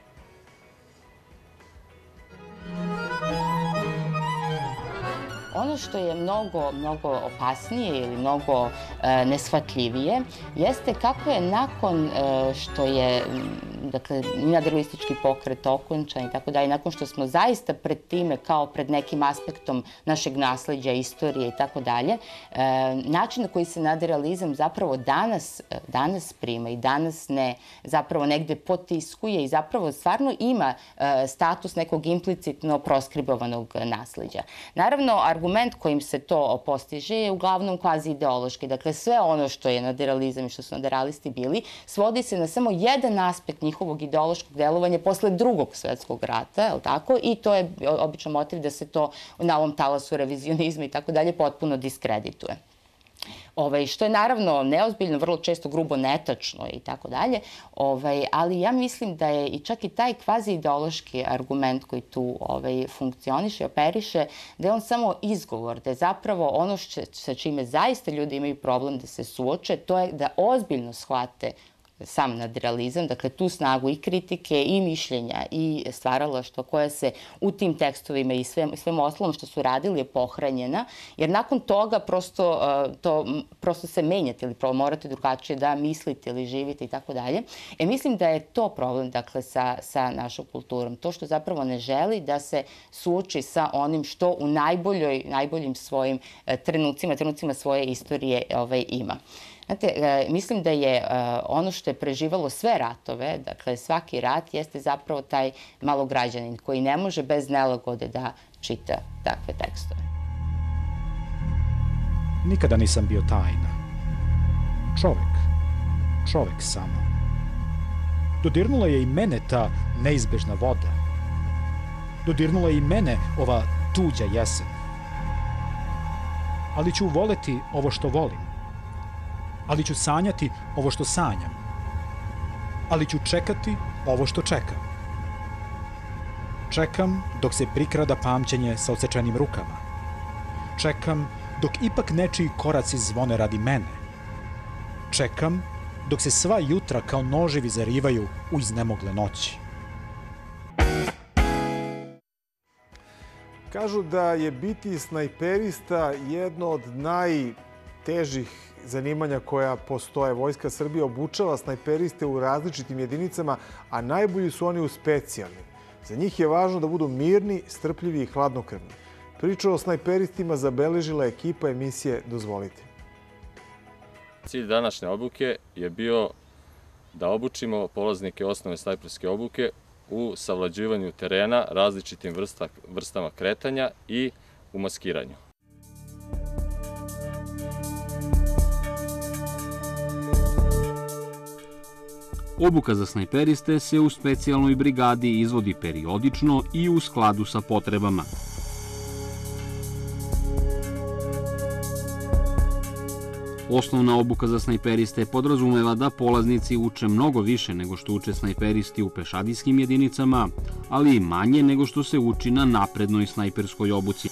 Speaker 5: Ono što je mnogo opasnije ili mnogo neshvatljivije jeste kako je nakon što je nadrealistički pokret okončan i tako dalje, nakon što smo zaista pred time kao pred nekim aspektom našeg nasleđa, istorije i tako dalje, način na koji se nadrealizam zapravo danas prima i danas zapravo negde potiskuje i zapravo stvarno ima status nekog implicitno proskribovanog nasleđa. Naravno, argument kojim se to postiže je uglavnom kvazi ideološki. Dakle, sve ono što je nadrealizam i što su nadrealisti bili, svodi se na samo jedan aspekt njihovog ideološkog delovanja posle Drugog svetskog rata, je li tako? I to je obično motiv da se to na ovom talasu revizionizma i tako dalje potpuno diskredituje. Što je naravno neozbiljno, vrlo često grubo netačno i tako dalje, ali ja mislim da je i čak i taj kvazi ideološki argument koji tu funkcioniše i operiše, da je on samo izgovor, da je zapravo ono sa čime zaista ljudi imaju problem da se suoče, to je da ozbiljno shvate sam nadrealizam, dakle tu snagu i kritike i mišljenja i stvaralaštva koja se u tim tekstovima i svem ostalom što su radili je pohranjena, jer nakon toga prosto se menjate ili morate drugačije da mislite ili živite i tako dalje. Mislim da je to problem, dakle, sa našom kulturom. To što zapravo ne želi da se suoči sa onim što u najboljim svojim trenucima svoje istorije ima. Znate, mislim da je ono što je preživalo sve ratove, dakle svaki rat, jeste zapravo taj malograđanin koji ne može bez nelagode da čita takve tekstove.
Speaker 6: Nikada nisam bio tajna. Čovek samo. Dodirnula je i mene ta neizbežna voda. Dodirnula je i mene ova tuđa jesen. Ali ću voleti ovo što volim. Ali ću sanjati ovo što sanjam. Ali ću čekati ovo što čekam. Čekam dok se prikrada pamćenje sa odsečenim rukama. Čekam dok ipak nečiji koraci zvone radi mene. Čekam dok se sva jutra kao noževi zarivaju u iznemogle noći.
Speaker 1: Kažu da je biti snajperista jedno od najtežih zanimanja koja postoje. Vojska Srbije obučava snajperiste u različitim jedinicama, a najbolji su oni u specijalnim. Za njih je važno da budu mirni, strpljivi i hladnokrvni. Priču o snajperistima zabeležila ekipa emisije Dozvolite.
Speaker 23: Cilj današnje obuke je bio da obučimo polaznike osnovne snajperske obuke u savlađivanju terena, različitim vrstama kretanja i u maskiranju.
Speaker 19: Obuka za snajperiste se u specijalnoj brigadi izvodi periodično i u skladu sa potrebama. Osnovna obuka za snajperiste podrazumeva da polaznici uče mnogo više nego što uče snajperisti u pešadijskim jedinicama, ali i manje nego što se uči na naprednoj snajperskoj obuci.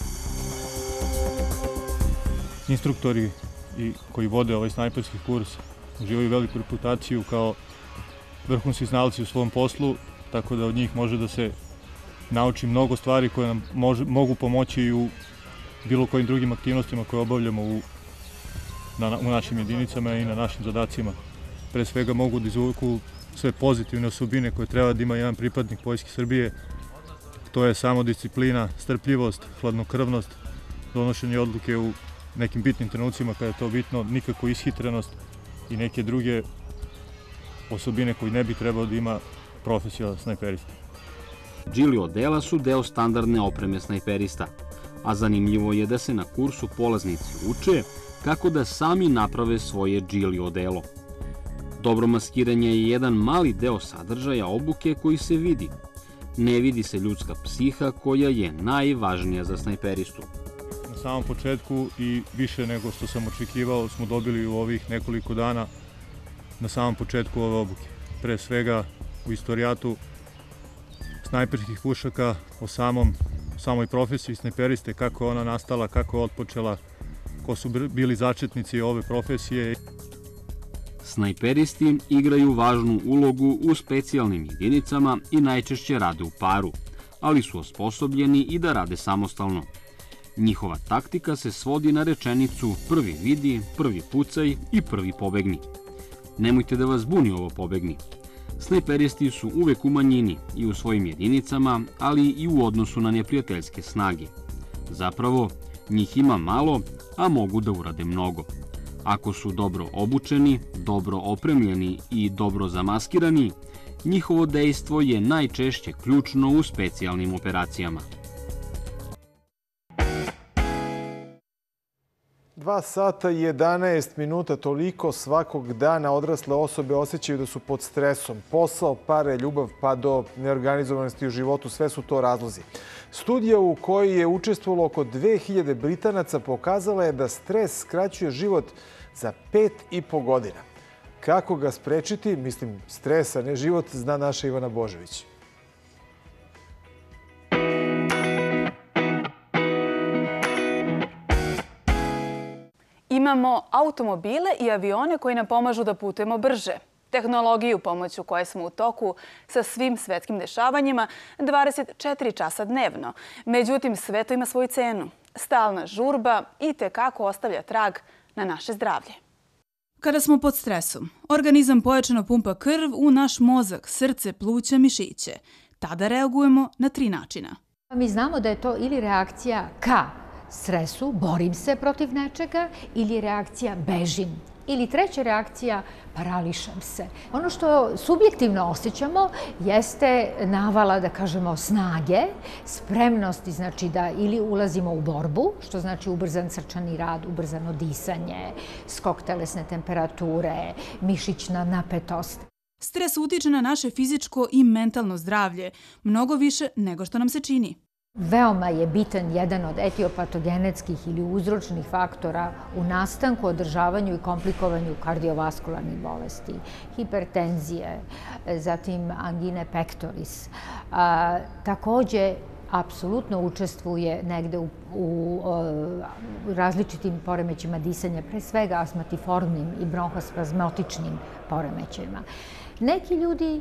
Speaker 24: Instruktori koji vode ovaj snajperski kurs uživaju veliku reputaciju kao vrhunski znalci u svom poslu, tako da od njih može da se nauči mnogo stvari koje nam mogu pomoći i u bilo kojim drugim aktivnostima koje obavljamo u našim jedinicama i na našim zadacima. Pre svega mogu da izvuku sve pozitivne osobine koje treba da ima jedan pripadnik Vojske Srbije. To je samodisciplina, strpljivost, hladnokrvnost, donošenje odluke u nekim bitnim trenucima kada je to bitno, nikako ishitrenost i neke druge osobine koje ne bi trebao da ima profesionalan snajperista.
Speaker 19: Džili odela su deo standardne opreme snajperista, a zanimljivo je da se na kursu polaznici uče kako da sami naprave svoje džili odelo. Dobro maskiranje je jedan mali deo sadržaja obuke koji se vidi. Ne vidi se ljudska psiha koja je najvažnija za snajperistu.
Speaker 24: Na samom početku i više nego što sam očekivao smo dobili u ovih nekoliko dana na samom početku ove obuke. Pre svega u istorijatu snajperskih pušaka, o samoj profesiji snajperiste, kako je ona nastala, kako je otpočela, ko su bili začetnici ove profesije.
Speaker 2: Snajperisti igraju važnu ulogu u specijalnim jedinicama i najčešće rade u paru, ali su osposobljeni i da rade samostalno. Njihova taktika se svodi na rečenicu prvi vidi, prvi pucaj i prvi pobegni. Nemojte da vas buni ovo pobegni. Snajperisti su uvek u manjini i u svojim jedinicama, ali i u odnosu na neprijateljske snage. Zapravo, njih ima malo, a mogu da urade mnogo. Ako su dobro obučeni, dobro opremljeni i dobro zamaskirani, njihovo dejstvo je najčešće ključno u specijalnim operacijama.
Speaker 1: 2 sata i 11 minuta, toliko svakog dana odrasle osobe osjećaju da su pod stresom. Posao, pare, ljubav pa do neorganizovanosti u životu, sve su to razlozi. Studija u kojoj je učestvovalo oko 2000 Britanaca pokazala je da stres skraćuje život za 5,5 godina. Kako ga sprečiti, mislim stres, a ne život, zna naša Ivana Božović.
Speaker 4: Imamo automobile i avione koji nam pomažu da putujemo brže. Tehnologiju pomoću koje smo u toku sa svim svetskim dešavanjima 24 časa dnevno. Međutim, sve to ima svoju cenu. Stalna žurba i tekako ostavlja trag na naše zdravlje.
Speaker 7: Kada smo pod stresom, organizam pojačano pumpa krv u naš mozak, srce, pluća, mišiće. Tada reagujemo na 3 načina.
Speaker 8: Mi znamo da je to ili reakcija ka stresu, borim se protiv nečega, ili reakcija bežim. Ili treća reakcija, parališem se. Ono što subjektivno osjećamo jeste navala, da kažemo, snage, spremnosti, znači da ili ulazimo u borbu, što znači ubrzan srčani rad, ubrzano disanje, skok telesne temperature, mišićna napetost.
Speaker 7: Stres utiče na naše fizičko i mentalno zdravlje, mnogo više nego što nam se čini.
Speaker 8: Veoma je bitan jedan od etiopatogenetskih ili uzročnih faktora u nastanku, održavanju i komplikovanju kardiovaskularnih bolesti, hipertenzije, zatim angine pectoris. Takođe, apsolutno učestvuje negde u različitim poremećima disanja, pre svega astmatiformnim i bronhospazmotičnim poremećajima. Neki ljudi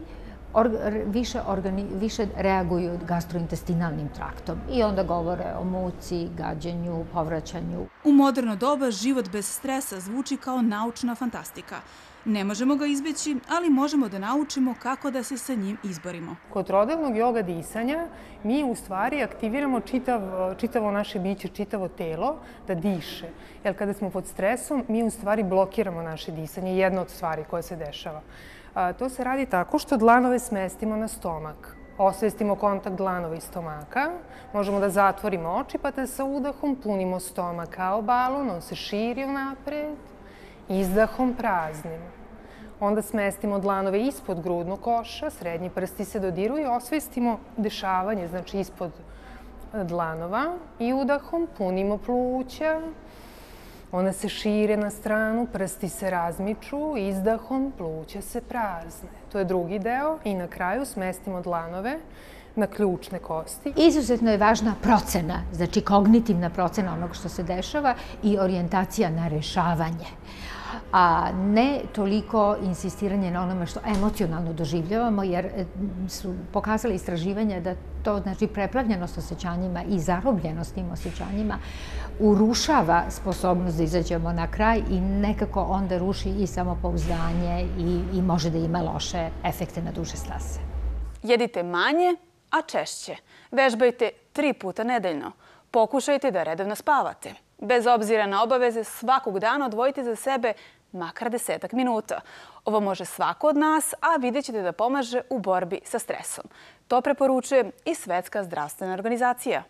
Speaker 8: više reaguju gastrointestinalnim traktom i onda govore o muci, gađenju, povraćanju.
Speaker 7: U moderno doba život bez stresa zvuči kao naučna fantastika. Ne možemo ga izbeći, ali možemo da naučimo kako da se sa njim izborimo.
Speaker 20: Kod trodelnog joga disanja mi u stvari aktiviramo čitavo naše biće, čitavo telo da diše. Jer kada smo pod stresom, mi u stvari blokiramo naše disanje, jedna od stvari koja se dešava. To se radi tako što dlanove smestimo na stomak. Osvestimo kontakt dlanova i stomaka. Možemo da zatvorimo oči pa da sa udahom punimo stomak kao balon. On se širi unapred. Izdahom praznimo. Onda smestimo dlanove ispod grudnog koša. Srednji prsti se dodiruju i osvestimo dešavanje, znači ispod dlanova. I udahom punimo pluća. Ona se šire na stranu, prsti se razmiču, izdahom pluća se prazne. To je drugi deo i na kraju smestimo dlanove na ključne kosti.
Speaker 8: Izuzetno je važna procena, znači kognitivna procena onog što se dešava i orijentacija na rešavanje. A ne toliko insistiranje na onome što emocionalno doživljavamo, jer su pokazali istraživanja da to, znači, preplavljenost osjećanjima i zarobljenost tim osjećanjima urušava sposobnost da izađemo na kraj i nekako onda ruši i samopouzdanje i može da ima loše efekte na duže staze.
Speaker 4: Jedite manje, a češće. Vežbajte 3 puta nedeljno. Pokušajte da redovno spavate. Bez obzira na obaveze, svakog dana odvojite za sebe makar 10 minuta. Ovo može svako od nas, a vidjet ćete da pomaže u borbi sa stresom. To preporučuje i Svetska zdravstvena organizacija.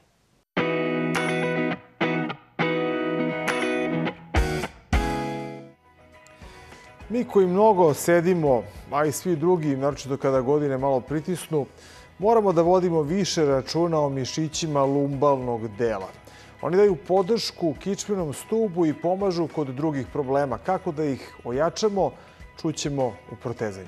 Speaker 1: Mi koji mnogo sedimo, a i svi drugi, naročito kada godine malo pritisnu, moramo da vodimo više računa o mišićima lumbalnog dela. Oni daju podršku kičmenom stubu i pomažu kod drugih problema. Kako da ih ojačamo, čućemo u protezanju.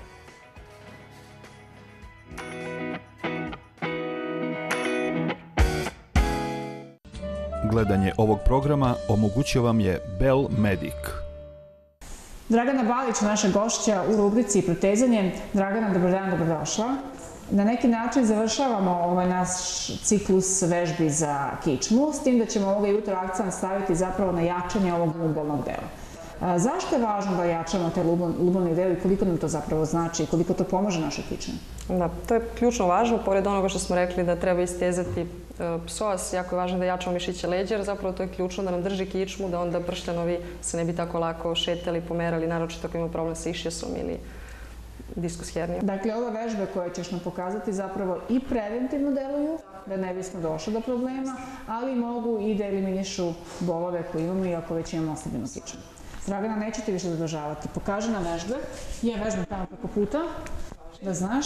Speaker 9: Gledanje ovog programa omogućio vam je Bell Medic.
Speaker 10: Dragana Balić, naša gošća u rubrici Protezanje. Dragana, dobar dan, dobrodošla. Na neki način završavamo ovaj naš ciklus vežbi za kičmu, s tim da ćemo ovoga jutra akcent staviti zapravo na jačanje ovog lumbalnog dela. Zašto je važno da jačamo te lumbalni deo i koliko nam to zapravo znači i koliko to pomaže našoj kičmi?
Speaker 11: Da, to je ključno važno, pored onoga što smo rekli da treba istezati psoas, jako je važno da jačamo mišiće leđa, jer zapravo to je ključno da nam drži kičmu, da onda pršljanovi se ne bi tako lako šetali, pomerali, naročito ako imamo problem sa išljesom ili diskus hernijom.
Speaker 10: Dakle, ove vežbe koje ćeš nam pokazati zapravo i preventivno deluju, da ne bismo došli do problema, ali mogu i da eliminišu bolove koje imamo i ako već imamo oslabljenu kičmu. Dragana, neću ti više zadržavati. Pokaži nam vežbe. Ja vežbam tamo preko puta, da znaš.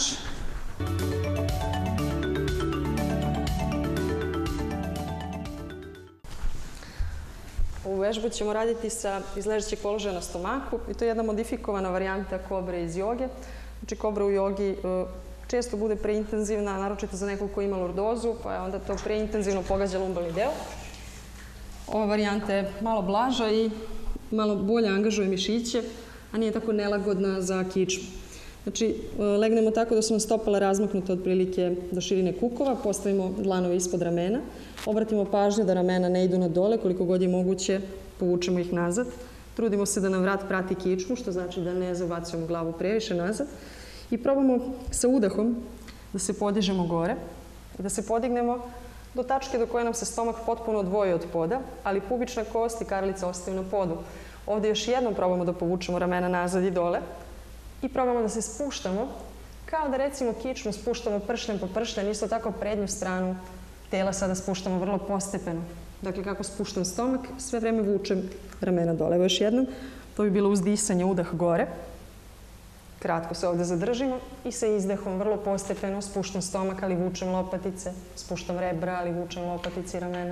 Speaker 11: Ovu vežbu ćemo raditi iz ležećeg položaja na stomaku i to je jedna modifikovana varijanta kobre iz joge. Znači, kobra u jogi često bude preintenzivna, naročito za nekog ko ima lordozu, pa je onda to preintenzivno pogađa lumbalni deo. Ova varijanta je malo blaža i malo bolje angažuje mišiće, a nije tako nelagodna za kičmu. Znači, legnemo tako da su nam stopala razmaknuta otprilike do širine kukova, postavimo dlanove ispod ramena, obratimo pažnju da ramena ne idu na dole, koliko god je moguće povučemo ih nazad. Trudimo se da nam vrat prati kičmu, što znači da ne zabacujemo glavu previše nazad. I probamo sa udahom da se podižemo gore i da se podignemo do tačke do koje nam se stomak potpuno odvoji od poda, ali pubična kost i karlica ostaju na podu. Ovdje još jednom probamo da povučemo ramena nazad i dole i probamo da se spuštamo, kao da recimo kičmu spuštamo pršljen po pršljen, isto tako prednju stranu tela sada spuštamo vrlo postepeno. Dakle, kako spuštam stomak, sve vreme vučem ramena dole. Evo još jednom, to bi bilo uzdisanje, udah gore. Kratko se ovdje zadržimo i sa izdehom vrlo postepeno spuštam stomak, ali vučem lopatice, spuštam rebra, ali vučem lopatice i ramena.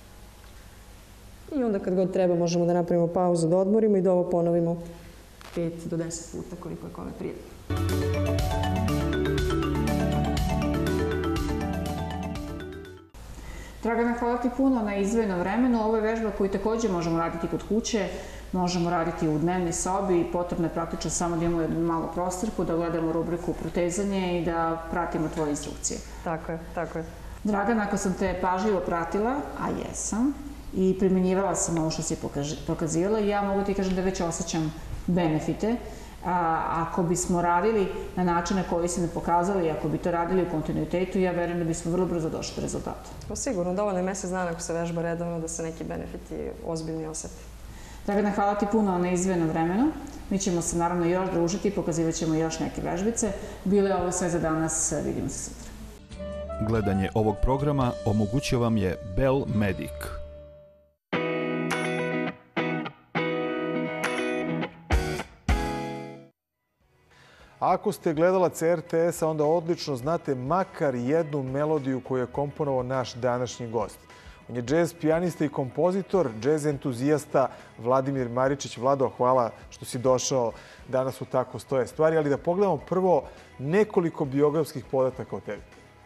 Speaker 11: I onda kad god treba možemo da napravimo pauzu, da odmorimo i da ovo ponovimo 5 do 10 puta koliko je kome prijatno.
Speaker 10: Dragana, hvala ti puno na izdvojenom vremenu. Ovo je vežba koju također možemo raditi kod kuće, možemo raditi u dnevnoj sobi i potrebno je praktično samo da imamo jednu malu prostorku, da gledamo rubriku Protezanje i da pratimo tvoje instrukcije.
Speaker 11: Tako je, tako je.
Speaker 10: Dragana, ako sam te pažljivo pratila, a jesam, i primjenjivala sam ovo što si pokazivala, ja mogu ti kažem da već osjećam benefite. Ako bismo radili na način na koji si nam pokazali, ako bi to radili u kontinuitetu, ja verujem da bismo vrlo brzo došli do rezultata.
Speaker 11: Pa sigurno, dovoljno je mjesec dana ako se vežba redovno da se neki benefiti ozbiljni osjeti.
Speaker 10: Dragana, hvala ti puno na izdvojenom vremenu. Mi ćemo se naravno još družiti i pokazivat ćemo još neke vežbice. Bilo je ovo sve za danas, vidimo se sutra.
Speaker 9: Gledanje ovog programa omogućio vam je Bell Medic.
Speaker 1: Ako ste gledalac RTS-a, onda odlično znate makar jednu melodiju koju je komponovao naš današnji gost. On je džez pijanista i kompozitor, džez entuzijasta Vladimir Maričić. Vlado, hvala što si došao danas u Tako stoje stvari, ali da pogledamo prvo nekoliko biografskih podataka o tebi.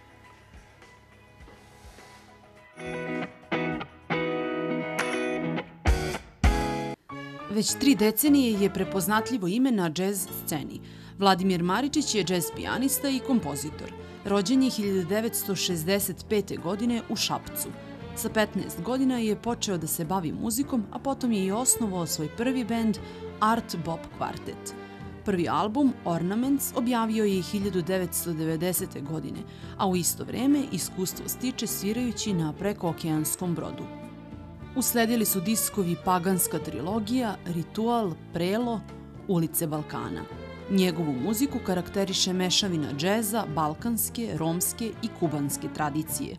Speaker 13: Već 3 decenije je prepoznatljivo ime na džez sceni. Vladimir Maričić je džez pijanista i kompozitor. Rođen je 1965. godine u Šapcu. Sa 15 godina je počeo da se bavi muzikom, a potom je i osnovao svoj prvi bend Art Bop Quartet. Prvi album, Ornaments, objavio je 1990. godine, a u isto vreme iskustvo stiče svirajući na prekookeanskom brodu. Usledili su diskovi Paganska trilogija, Ritual, Prelo, Ulice Balkana. Njegovu muziku karakteriše mešavina džeza, balkanske, romske i kubanske tradicije.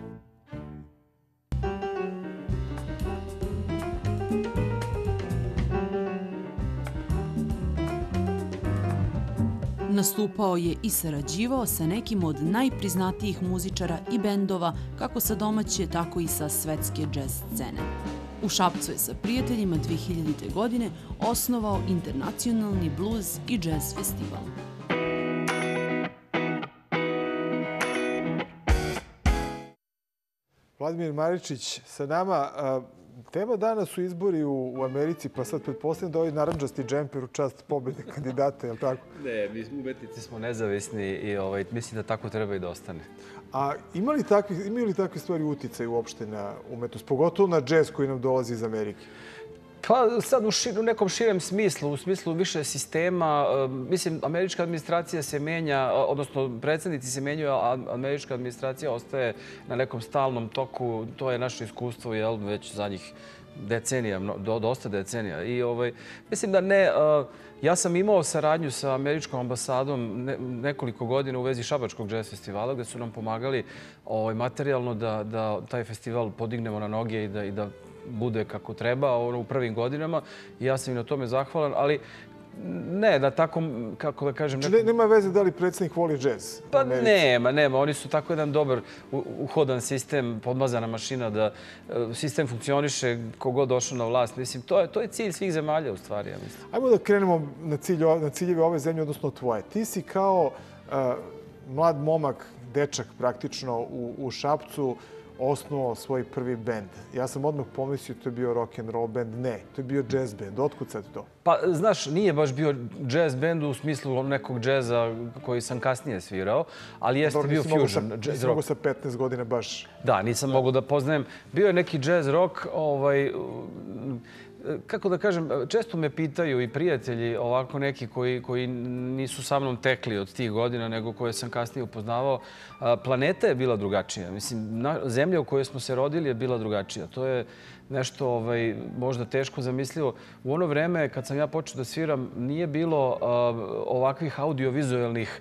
Speaker 13: Nastupao je i sarađivao sa nekim od najpriznatijih muzičara i bendova, kako sa domaće, tako i sa svetske džez scene. U Šapcu je sa prijateljima 2000. godine osnovao internacionalni blues i džez festival.
Speaker 1: Vladimir Maričić sa nama. Tema danas su izbori u Americi, pa sad pretpostavljam da ovaj narandžasti džemper u čast pobjede kandidata, je li tako?
Speaker 14: Ne, mi umetnici smo nezavisni i mislim da tako treba i da ostane.
Speaker 1: A imaju li takve stvari uticaj uopšte na umetnost, pogotovo na džez koji nam dolazi iz Amerike?
Speaker 14: Pa sad u nekom širem smislu, u smislu više sistema. Mislim, američka administracija se menja, odnosno predsjednici se menjaju, a američka administracija ostaje na nekom stalnom toku. To je naše iskustvo već zadnjih decenija, dosta decenija. I mislim da ne... Ja sam imao saradnju sa američkom ambasadom nekoliko godina u vezi Šabačkog džez festivala, gde su nam pomagali materijalno da taj festival podignemo na noge i da bude kako treba u prvim godinama. I ja sam im na tome zahvalan, ali ne, na takom, kako da kažem...
Speaker 1: Nema veze da li predsjednik voli džez?
Speaker 14: Pa nema. Oni su tako jedan dobar uhodan sistem, podmazana mašina, da sistem funkcioniše kogod došao na vlast. Mislim, to je cilj svih zemalja u stvari, ja mislim.
Speaker 1: Ajmo da krenemo na ciljeve ove zemlje, odnosno tvoje. Ti si kao mlad momak, dečak praktično u Šapcu, osnovao svoj prvi bend. Ja sam odmah pomislio to je bio rock and roll band. Ne, to je bio jazz band. Otkud sad to?
Speaker 14: Pa, znaš, nije baš bio jazz band u smislu nekog džeza koji sam kasnije svirao, ali jeste bio fusion.
Speaker 1: Nisi mogu sa 15 godina baš...
Speaker 14: Da, nisam mogu da poznajem. Bio je neki jazz rock, kako da kažem, često me pitaju i prijatelji ovako neki koji nisu sa mnom tekli od tih godina, nego koje sam kasnije upoznavao. Planeta je bila drugačija. Mislim, zemlja u kojoj smo se rodili je bila drugačija. To je nešto možda teško zamislivo. U ono vreme, kad sam ja počeo da sviram, nije bilo ovakvih audiovizualnih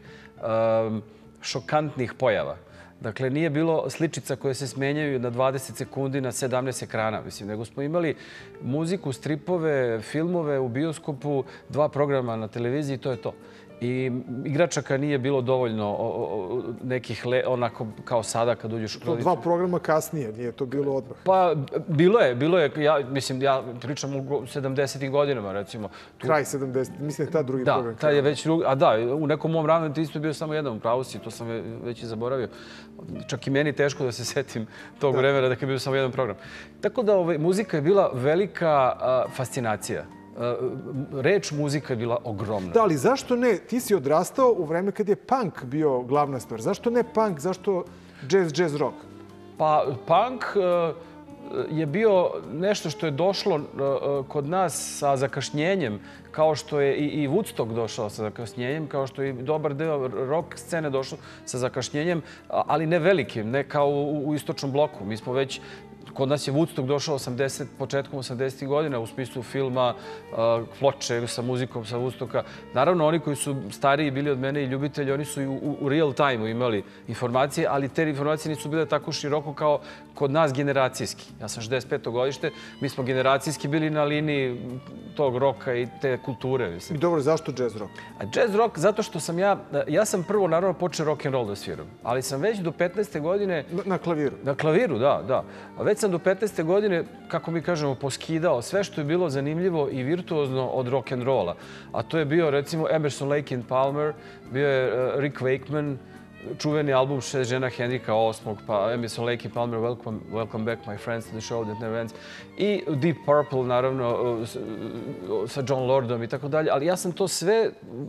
Speaker 14: šokantnih pojava. Dakle, nije bilo sličica koje se smenjaju na 20 sekundi na 17 ekrana, mislim, nego smo imali muziku, stripove, filmove u bioskopu, 2 programa na televiziji i to je to. I igračaka nije bilo dovoljno nekih, onako kao sada kad uđeš u prodavnicu.
Speaker 1: 2 programa kasnije, nije to bilo odmah.
Speaker 14: Pa, bilo je. Ja pričam u 70. godinama, recimo.
Speaker 1: Kraj 70. Mislim da je ta drugi program.
Speaker 14: Da, taj je već drugi. A da, u nekom mom ranom isto je bio samo jedan u pravu si, to sam već i zaboravio. Čak i meni teško da se setim tog vremena da je bio samo jedan program. Tako da muzika je bila velika fascinacija. Reč muzika je bila ogromna.
Speaker 1: Da, ali zašto ne? Ti si odrastao u vreme kad je punk bio glavna stvar. Zašto ne punk? Zašto jazz rock?
Speaker 14: Pa punk je bio nešto što je došlo kod nas sa zakašnjenjem, kao što je i Woodstock došao sa zakašnjenjem, kao što je i dobar deo rock scene došao sa zakašnjenjem, ali ne velikim, ne kao u istočnom bloku. Mi smo već... Kod nas je Woodstock došao početkom 80. godina u smislu filma, ploče sa muzikom sa Woodstocka. Naravno, oni koji su stariji bili od mene i ljubitelji, oni su i u real time imali informacije, ali te informacije nisu bile tako široko kao kod nas generacijski. Ja sam 65. godište, mi smo generacijski bili na liniji tog roka i te kulture.
Speaker 1: I dobro, zašto jazz rock?
Speaker 14: Jazz rock zato što sam ja sam prvo naravno počeo rock and roll da sviram, ali sam već do 15. godine...
Speaker 1: Na klaviru?
Speaker 14: Na klaviru, da. Već sam do 15. godine, kako mi kažemo, poskidao sve što je bilo zanimljivo i virtuozno od rock and rolla. A to je bio, recimo, Emerson, Lake and Palmer, bio je Rick Wakeman, čuveni album 6 žena Henrika VIII, pa Emerson, Lake and Palmer, Welcome Back, My Friends, to the Show That Never Ends. I Deep Purple, naravno, sa John Lordom i tako dalje. Ali ja sam to sve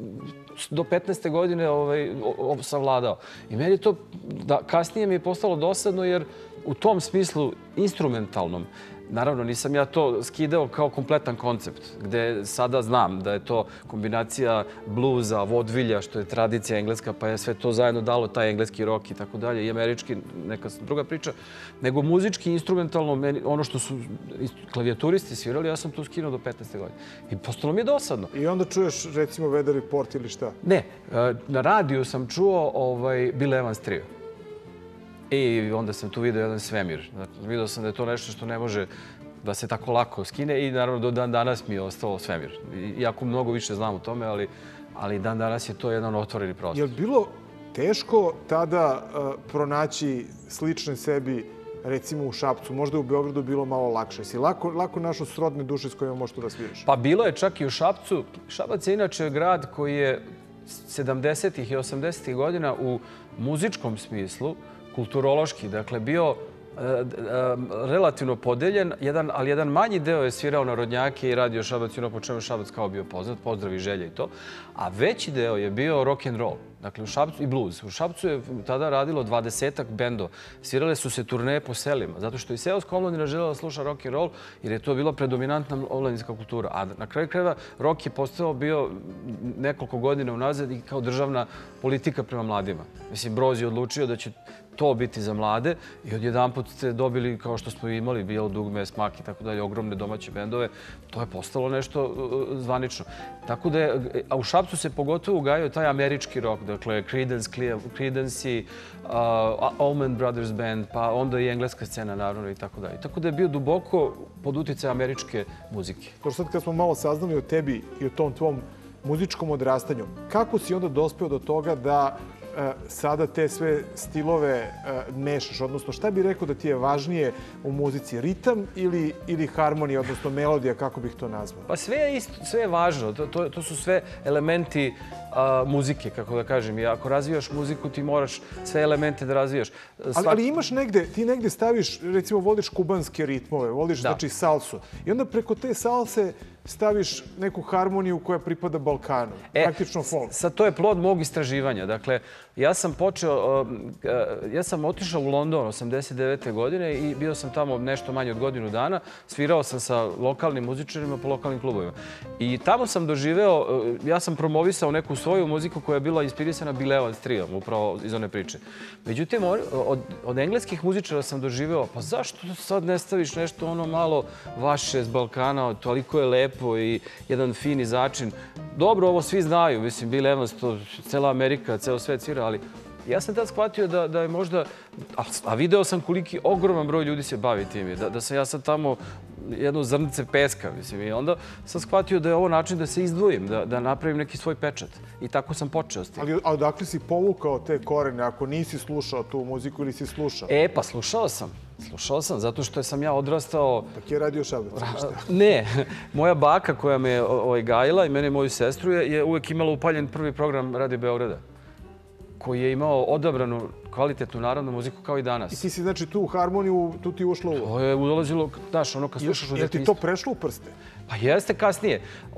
Speaker 14: do 15. godine savladao. I meni to kasnije mi je postalo dosadno jer u tom smislu instrumentalnom, naravno nisam ja to skidao kao kompletan koncept, gde sada znam da je to kombinacija bluza, vodvilja, što je tradicija engleska, pa je sve to zajedno dalo taj engleski rock i tako dalje, i američki, neka druga priča, nego muzički, instrumentalno, ono što su klavijaturisti svirali, ja sam to skinuo do 15. godine. I postalo mi je dosadno.
Speaker 1: I onda čuješ, recimo, Weather Report ili šta?
Speaker 14: Ne, na radiju sam čuo Bill Evans trio. I onda sam tu vidio jedan svemir. Vidio sam da je to nešto što ne može da se tako lako skine i naravno do dan danas mi je ostao svemir. Iako mnogo više znam o tome, ali dan danas je to jedan otvoreni prostor.
Speaker 1: Je li bilo teško tada pronaći slične sebi, recimo u Šapcu? Možda je u Beogradu bilo malo lakše. Si lako našao srodne duše s kojima možeš to da sviraš?
Speaker 14: Pa bilo je čak i u Šapcu. Šabac je inače grad koji je 70. i 80. godina u muzičkom smislu kulturološki, dakle, bio relativno podeljen, ali jedan manji deo je svirao narodnjake i radio Šabac i ono po čemu Šabac kao bio poznat, pozdrav i želje i to. A veći deo je bio rock and roll. Dakle, u Šapcu i blues. U Šapcu je tada radilo 20-ak bendova. Svirale su se turneje po selima, zato što i seoska omladina želela da sluša rock and roll, jer je to bila predominantna omladinska kultura. A na kraju krajeva rock je bio nekoliko godina unazad i kao državna politika prema mladima. Mislim, Broz je odlučio da će to biti za mlade i odjedanput ste dobili, kao što smo imali, Bijelo dugme, Smak i tako dalje, ogromne domaće bendove. To je postalo nešto zvanično. Tako da je, a u Šapcu se pogotovo ugajao taj američki rock, dakle Creedence i Allman Brothers Band, pa onda i engleska scena, naravno, i tako dalje. Tako da je bio duboko pod utjecaj američke muzike.
Speaker 1: To sad kad smo malo saznali o tebi i o tom tvom muzičkom odrastanju, kako si onda dospeo do toga da sada te sve stilove mešaš? Odnosno, šta bi rekao da ti je važnije u muzici? Ritam ili harmonija, odnosno melodija, kako bih to nazvao?
Speaker 14: Pa sve je isto, sve je važno. To su sve elementi muzike, kako da kažem. I ako razvijaš muziku, ti moraš sve elemente da razvijaš.
Speaker 1: Ali imaš negde, ti negde staviš, recimo, voliš kubanske ritmove, voliš, znači, salsu. I onda preko te salse staviš neku harmoniju koja pripada Balkanu, praktično folk.
Speaker 14: Sad to je plod mog istraživanja. Dakle, ja sam otišao u London 89. godine i bio sam tamo nešto manje od godinu dana. Svirao sam sa lokalnim muzičarima po lokalnim klubovima. I tamo sam doživeo, ja sam promovisao neku svoju muziku koja je bila inspirisana Bill Evans trijom, upravo iz one priče. Međutim, od engleskih muzičara sam doživeo, pa zašto sad ne staviš nešto ono malo vaše s Balkana, toliko je lepo i jedan fini začin. Dobro, ovo svi znaju, mislim, Bill Evans, to cela Amerika, ceo svet svira, ali ja sam tad shvatio da je možda, a video sam koliki ogroman broj ljudi se bavi tim, da sam ja sad tamo jedno zrnce peska, mislim, i onda sam shvatio da je ovo način da se izdvojim, da napravim neki svoj pečat. I tako sam počeo s tim.
Speaker 1: Ali odakle si povukao te korene, ako nisi slušao tu muziku ili si slušao?
Speaker 14: Pa slušao sam, zato što sam ja odrastao...
Speaker 1: Tak je radio Šabac?
Speaker 14: Ne, moja baka koja me gajila i mene i moju sestru je uvek imala upaljen prvi program Radio Beograda, koji je imao odabranu kvalitetnu narodnu muziku kao i danas.
Speaker 1: I ti si, znači, tu harmoniju, tu ti ušlo u...
Speaker 14: To je dolazilo, znaš, ono kad slušaš u detinjstvu.
Speaker 1: Je ti to prešlo u prste?
Speaker 14: Pa jeste kasnije.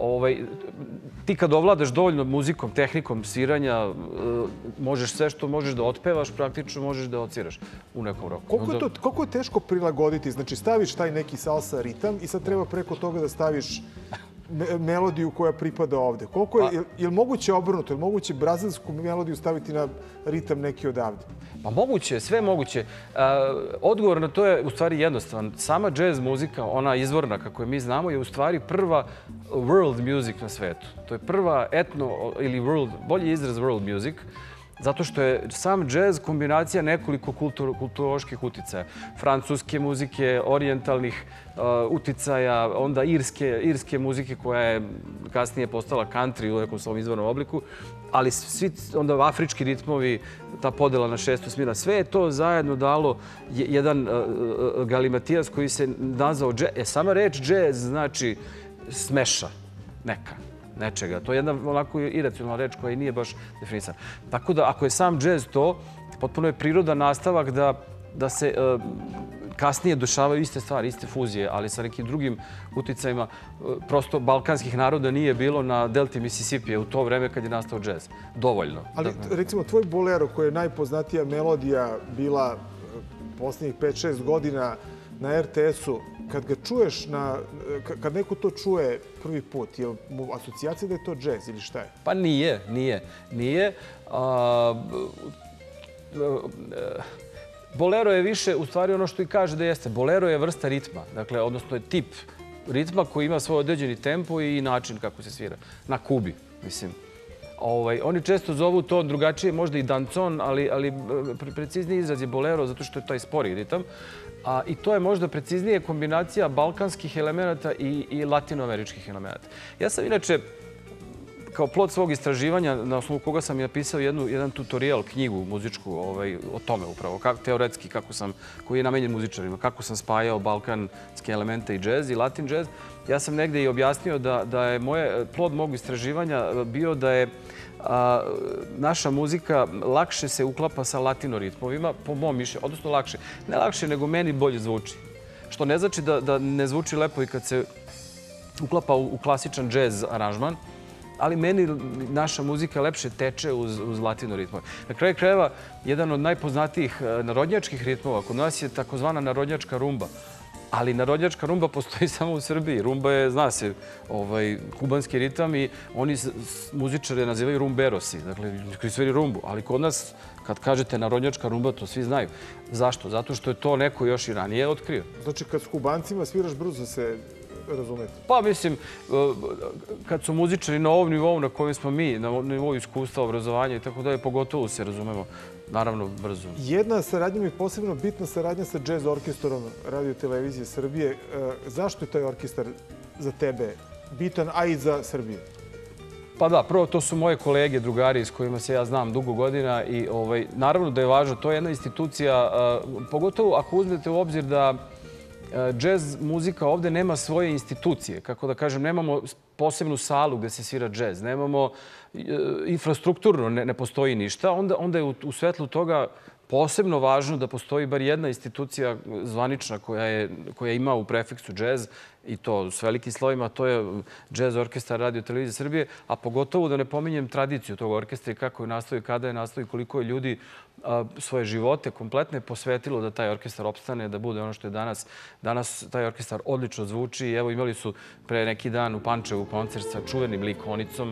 Speaker 14: Ti kad ovladaš dovoljno muzikom, tehnikom sviranja, možeš sve što možeš da otpevaš, praktično možeš da odsviraš u nekom roku.
Speaker 1: Koliko je teško prilagoditi? Znači, staviš taj neki salsa ritam i sad treba preko toga da staviš melodiju koja pripada ovde. Je li moguće obrnuto? Je li moguće brazilsku melodiju staviti na ritam neki odavde?
Speaker 14: Pa moguće, sve moguće. Odgovor na to je u stvari jednostavan. Sama jazz muzika, ona izvorna kako je mi znamo, je u stvari prva world music na svetu. To je prva etno ili bolji izraz world music, zato što je sam džez kombinacija nekoliko kulturoloških uticaja. Francuske muzike, orijentalnih uticaja, onda irske muzike koja je kasnije postala country u nekom svom izvornom obliku, ali svi onda afrički ritmovi, ta podela na 6 smjera, sve je to zajedno dalo jedan galimatijas koji se nazvao džez. Sama reč džez znači smeša nečega. To je jedna onako iracionalna reč koja nije baš definisana. Tako da ako je sam džez to, potpuno je prirodan nastavak da se kasnije dešavaju iste stvari, iste fuzije, ali sa nekim drugim uticajima. Prosto balkanskih naroda nije bilo na delti Mississippi u to vreme kad je nastao džez. Dovoljno.
Speaker 1: Ali recimo tvoj bolero, koja je najpoznatija melodija bila posljednjih 5-6 godina na RTS-u, kad ga čuješ, kad neko to čuje prvi put, je mu asocijacija da je to džez ili šta je?
Speaker 14: Pa nije. Bolero je više, u stvari, ono što i kaže da jeste. Bolero je vrsta ritma, dakle, odnosno je tip ritma koji ima svoj određeni tempo i način kako se svira. Na Kubi, mislim. Oni često zovu to drugačije, možda i dancon, ali precizniji izraz je bolero, zato što je taj spori ritam. I to je možda preciznije kombinacija balkanskih elemenata i latinoameričkih elemenata. Ja sam inače, kao plod svog istraživanja, na osnovu koga sam napisao jedan tutorial, knjigu muzičku o tome upravo, teoretski, koji je namenjen muzičarima, kako sam spajao balkanske elemente i džez i latin džez. Ja sam negde i objasnio da je plod mog istraživanja bio da je naša muzika lakše se uklapa sa latinoritmovima, po mom mišljenju, odnosno lakše. Ne lakše, nego meni bolje zvuči. Što ne znači da ne zvuči lepo i kad se uklapa u klasičan džez aranžman, ali meni naša muzika lepše teče uz latino ritmove. Na kraju krajeva, jedan od najpoznatijih narodnjačkih ritmova kod nas je takozvana narodnjačka rumba. Ali narodnjačka rumba postoji samo u Srbiji. Rumba je, zna se, kubanski ritam i oni muzičare nazivaju rumberosi, dakle, koji sviri rumbu. Ali kod nas, kad kažete narodnjačka rumba, to svi znaju. Zašto? Zato što je to neko još i ranije otkrio.
Speaker 1: Znači, kad s Kubancima sviraš brzo se razumete?
Speaker 14: Pa mislim, kad su muzičari na ovom nivou na kojem smo mi, na nivou iskustva, obrazovanja i tako dalje, pogotovo se razumemo, naravno, brzo.
Speaker 1: Jedna saradnja mi je posebno bitna saradnja sa jazz orkestrom Radio Televizije Srbije. Zašto je taj orkestar za tebe bitan, a i za Srbiju?
Speaker 14: Pa da, prvo to su moje kolege, drugari s kojima se ja znam dugo godina i naravno da je važno, to je jedna institucija, pogotovo ako uzmete u obzir da džez muzika ovde nema svoje institucije. Kako da kažem, nemamo posebnu salu gde se svira džez. Nemamo infrastrukturno, ne postoji ništa. Onda je u svetlu toga posebno važno da postoji bar jedna institucija zvanična koja ima u prefiksu džez i to s velikim slovima, to je Jazz orkestar Radio Televizije Srbije, a pogotovo da ne pominjem tradiciju tog orkestra i kako je nastao i kada je nastao i koliko je ljudi svoje živote kompletne posvetilo da taj orkestar opstane, da bude ono što je danas. Danas taj orkestar odlično zvuči. Evo, imali su pre neki dan u Pančevu koncert sa čuvenim Likonicom.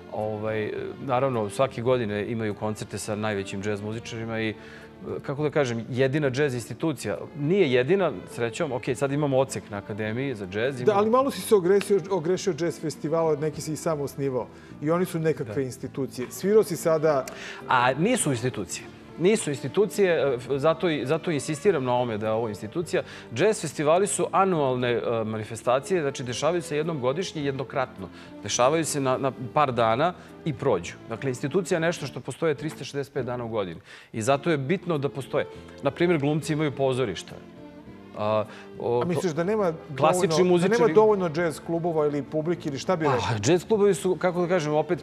Speaker 14: Naravno, svake godine imaju koncerte sa najvećim džez muzičarima i kako da kažem, jedina džez institucija. Nije jedina, srećom. Ok, sad imamo odsek na Akademiji za džez.
Speaker 1: Da, ali malo si se ogrešio džez festivala, neki si i sam osnivao. I oni su nekakve institucije. Svirao si sada...
Speaker 14: A nisu institucije. Nisu institucije, zato insistiram na ovome da je ovo institucija. Jazz festivali su anualne manifestacije, znači dešavaju se jednom godišnje, jednokratno. Dešavaju se na par dana i prođu. Dakle, institucija je nešto što postoje 365 dana u godini. I zato je bitno da postoje. Naprimjer, glumci imaju pozorišta.
Speaker 1: A misliš da nema dovoljno džez klubova ili publike ili šta bi rekao?
Speaker 14: Džez klubovi su, kako da kažem, opet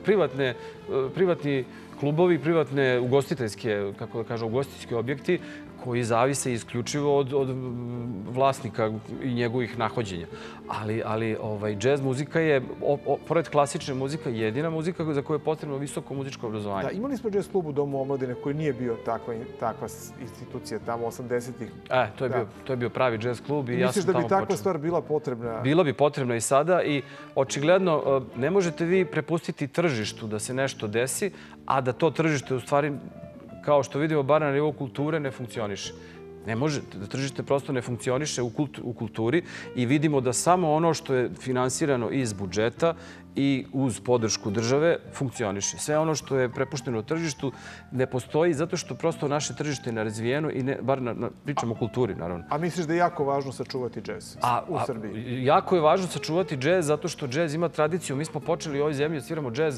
Speaker 14: privatni klubovi, privatne ugostiteljske, kako da kažem, ugostiteljski objekti koji zavise isključivo od vlasnika i njegovih nahođenja. Ali džez muzika je, pored klasične muzike, jedina muzika za koju je potrebno visoko muzičko obrazovanje.
Speaker 1: Da, imali smo džez klub u Domu omladine koji nije bio takva institucija tamo 80-ih.
Speaker 14: To je bio pravi džez klub i ja sam tamo počeo.
Speaker 1: Misliš da bi takva stvar bila potrebna?
Speaker 14: Bila bi potrebna i sada i očigledno ne možete vi prepustiti tržištu da se nešto desi, a da to tržište u stvari, kao što vidimo, bar na nivou kulture, ne funkcioniše. Ne može, da tržište prosto ne funkcioniše u kulturi i vidimo da samo ono što je finansirano iz budžeta i uz podršku države funkcioniše. Sve ono što je prepušteno tržištu ne postoji zato što prosto naše tržište je nerazvijeno i bar pričamo o kulturi, naravno.
Speaker 1: A misliš da je jako važno sačuvati džez u Srbiji?
Speaker 14: Jako je važno sačuvati džez zato što džez ima tradiciju. Mi smo počeli u ovoj zemlji da sviramo džez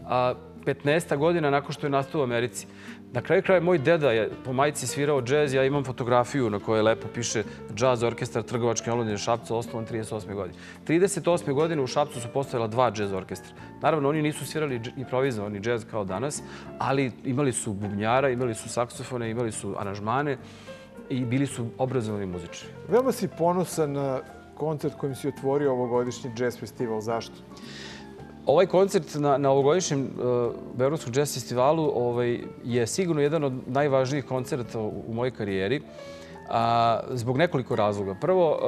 Speaker 14: 15 godina nakon što je nastao u Americi. Na kraju kraja, moj deda je po majici svirao džez. Ja imam fotografiju na kojoj lepo piše Jazz orkestar Trgovačke omladine Šapca, osnovan 38. godine. 38. godine u Šapcu su postojala 2 džez orkestra. Naravno, oni nisu svirali improvizovani džez kao danas, ali imali su bubnjara, imali su saksofone, imali su aranžmane i bili su obrazovani muzičari.
Speaker 1: Veoma si ponosan na koncert kojim si otvorio ovogodišnji džez festival. Zašto?
Speaker 14: Ovaj koncert na ovogodišnjem Beogradskom džez festivalu je sigurno jedan od najvažnijih koncerta u mojoj karijeri zbog nekoliko razloga. Prvo,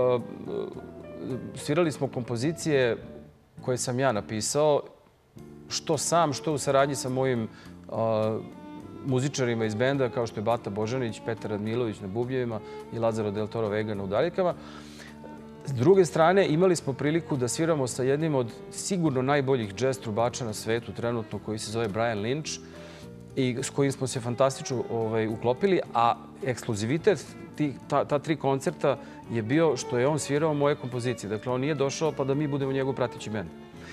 Speaker 14: svirali smo kompozicije koje sam ja napisao, što sam, što u saradnji sa mojim muzičarima iz benda, kao što je Bata Božanić, Petar Radmilović na bubnjevima i Lazaro Del Toro Vega na udaljkama. S druge strane, imali smo priliku da sviramo sa jednim od sigurno najboljih džez trubača na svetu trenutno, koji se zove Brian Lynch i s kojim smo se fantastično uklopili, a ekskluzivitet ta 3 koncerta je bio što je on svirao moje kompozicije. Dakle, on nije došao pa da mi budemo njegov pratići bend.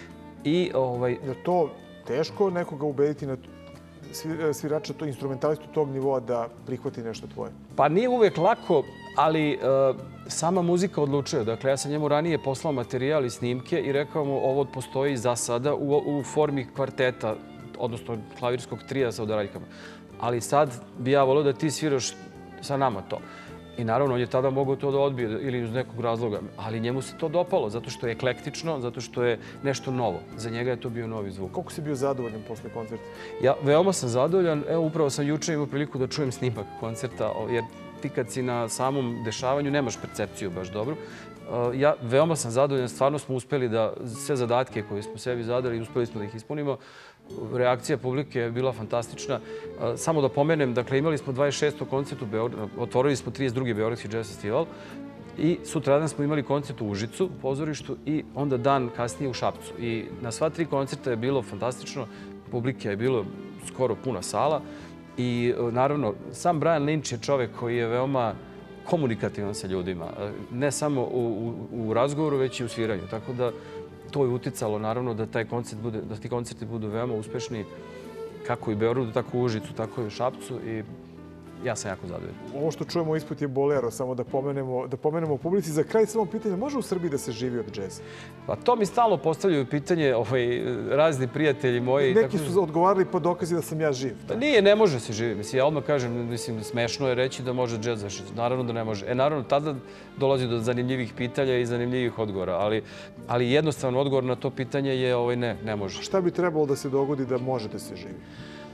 Speaker 1: Je to teško nekoga ubediti na svirača, instrumentalistu tog nivoa da prihvati nešto tvoje?
Speaker 14: Pa nije uvek lako, ali sama muzika odlučuje. Dakle, ja sam njemu ranije poslao materijal i snimke i rekao mu ovo postoji za sada u formi kvarteta odnosno klavirskog trija sa udaraljkama. Ali sad bi ja volio da ti sviraš sa nama to. I naravno, on je tada mogao to da odbije ili iz nekog razloga, ali njemu se to dopalo zato što je eklektično, zato što je nešto novo. Za njega je to bio novi zvuk.
Speaker 1: Koliko si bio zadovoljan posle koncerta?
Speaker 14: Ja veoma sam zadovoljan. Evo, upravo sam juče imao priliku da čujem snimak koncerta, jer ti kad si na samom dešavanju nemaš percepciju baš dobro. Ja veoma sam zadovoljan, stvarno smo uspeli da sve zadatke koje smo sebi zadali, uspeli smo da ih ispunimo. Reakcija publike je bila fantastična. Samo da pomenem, dakle, imali smo 26. koncert u Beogradu, otvorili smo 32. Beogradski jazz festival i sutradan smo imali koncert u Užicu, u pozorištu, i onda dan kasnije u Šapcu. I na sva 3 koncerta je bilo fantastično, publike je bilo skoro puna sala i naravno, sam Brian Lynch je čovek koji je veoma komunikativan sa ljudima, ne samo u razgovoru, već i u sviranju. Tako da to je uticalo, naravno, da ti koncerti budu veoma uspešni, kako i u Beogradu, tako u Užicu, tako i u Šapcu, i ja sam jako zadovoljan.
Speaker 1: Ovo što čujemo ispod je bolero, samo da pomenemo publici. Za kraj samo pitanje, može u Srbiji da se živi od džeza?
Speaker 14: Pa to mi stalno postavljaju pitanje razni prijatelji moji.
Speaker 1: Neki su odgovarali po dokazi da sam ja živ.
Speaker 14: Nije, ne može se živi. Ja odmah kažem, smešno je reći da može džez završiti. Naravno da ne može. Naravno, tada dolazi do zanimljivih pitanja i zanimljivih odgovora. Ali jednostavan odgovor na to pitanje je ne može.
Speaker 1: Šta bi trebalo da se dogodi da može da se živi?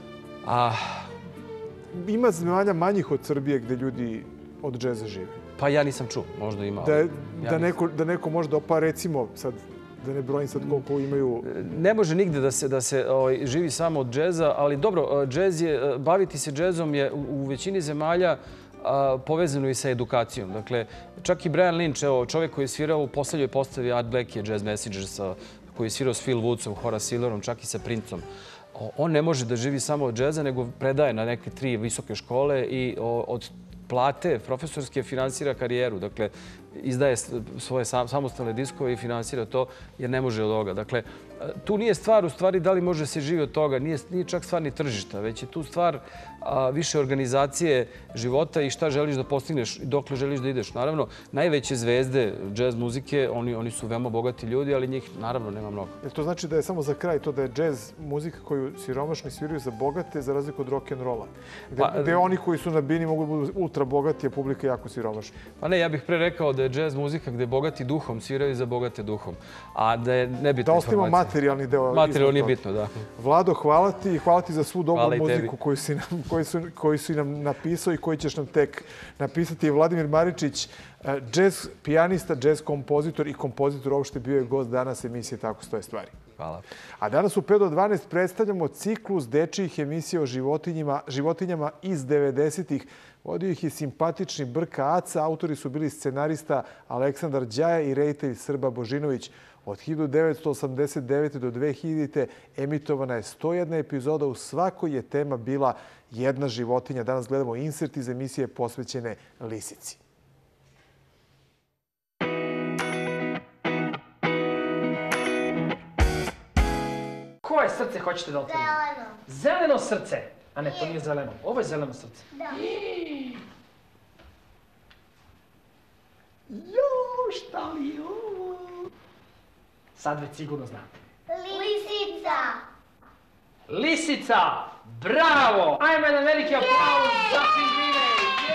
Speaker 1: Ima zemalja manjih od Srbije gde ljudi od džeza žive?
Speaker 14: Pa ja nisam čuo, možda ima.
Speaker 1: Da neko možda, pa recimo, sad da ne brojim sad koliko imaju...
Speaker 14: Ne može nigde da se živi samo od džeza, ali dobro, baviti se džezom je u većini zemalja povezano i sa edukacijom. Dakle, čak i Brian Lynch, čovjek koji je svirao u poslednjoj postavi Art Black je Jazz Messengers, koji je svirao s Phil Woodsom, Horace Sillerom, čak i sa Princom. On ne može da živi samo od džeza, nego predaje na neke 3 visoke škole i od plate profesorske finansira karijeru. Dakle, izdaje svoje samostalne diskove i finansira to jer ne može od ovoga. Dakle, tu nije stvar u stvari da li može se živi od toga, nije čak stvar ni tržišta, već je tu stvar više organizacije života i šta želiš da postigneš i dokle želiš da ideš. Naravno, najveće zvezde džez muzike, oni su veoma bogati ljudi, ali njih naravno nema mnogo.
Speaker 1: To znači da je samo za kraj to da je džez muzika koju siromašni sviraju za bogate, za razliku od rock'n'rolla, gde oni koji su na bini mogu da budu ultra bogati, a publika jako siromašna.
Speaker 14: Pa ne, ja bih pre rekao da je džez muzika gde bogati duhom sviraju za bogate duhom, a da je nebitna informacija.
Speaker 1: Da ostavimo materijalni deo.
Speaker 14: Materijalno nije bitno, da.
Speaker 1: Vlado, hvala ti i hvala ti za svu dobru muziku koju si nam napisao i koju ćeš nam tek napisati. Vladimir Maričić, džez pijanista, džez kompozitor i kompozitor uopšte bio je gost danas emisije Tako stoje stvari.
Speaker 14: Hvala.
Speaker 1: A danas u 5 do 12 predstavljamo ciklus dečijih emisija o životinjama iz 90-ih. Vodio ih je simpatični Brka Aca, autori su bili scenarista Aleksandar Đaja i reditelj Srba Božinović. Od 1989. do 2000. emitovana je 101 epizoda. U svakoj je tema bila jedna životinja. Danas gledamo insert iz emisije posvećene lisici.
Speaker 15: Koje srce hoćete da otvorimo? Zeleno. Zeleno srce? A ne, to nije zeleno. Ovo je zeleno srce. Da. Jo, šta li je ovo? Sad već sigurno znate.
Speaker 16: Lisica!
Speaker 15: Lisica! Bravo! Ajmo jedan veliki aplauz za pingvine!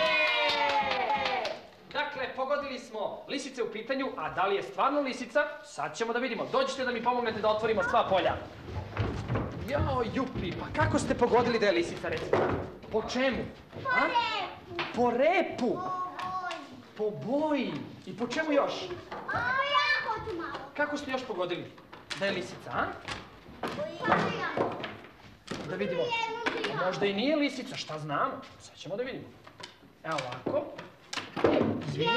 Speaker 15: Dakle, pogodili smo lisice u pitanju, a da li je stvarno lisica? Sad ćemo da vidimo. Dođite da mi pomognete da otvorimo sva polja. Jao, jupi, pa kako ste pogodili da je lisica, recimo? Po čemu?
Speaker 16: Po repu.
Speaker 15: Po repu? Po boji. I po čemu još?
Speaker 16: Ja hoću malo.
Speaker 15: Kako ste još pogodili da je lisica, a? Da vidimo. Možda i nije lisica, šta znamo? Sad ćemo da vidimo. Evo ovako. Izvini.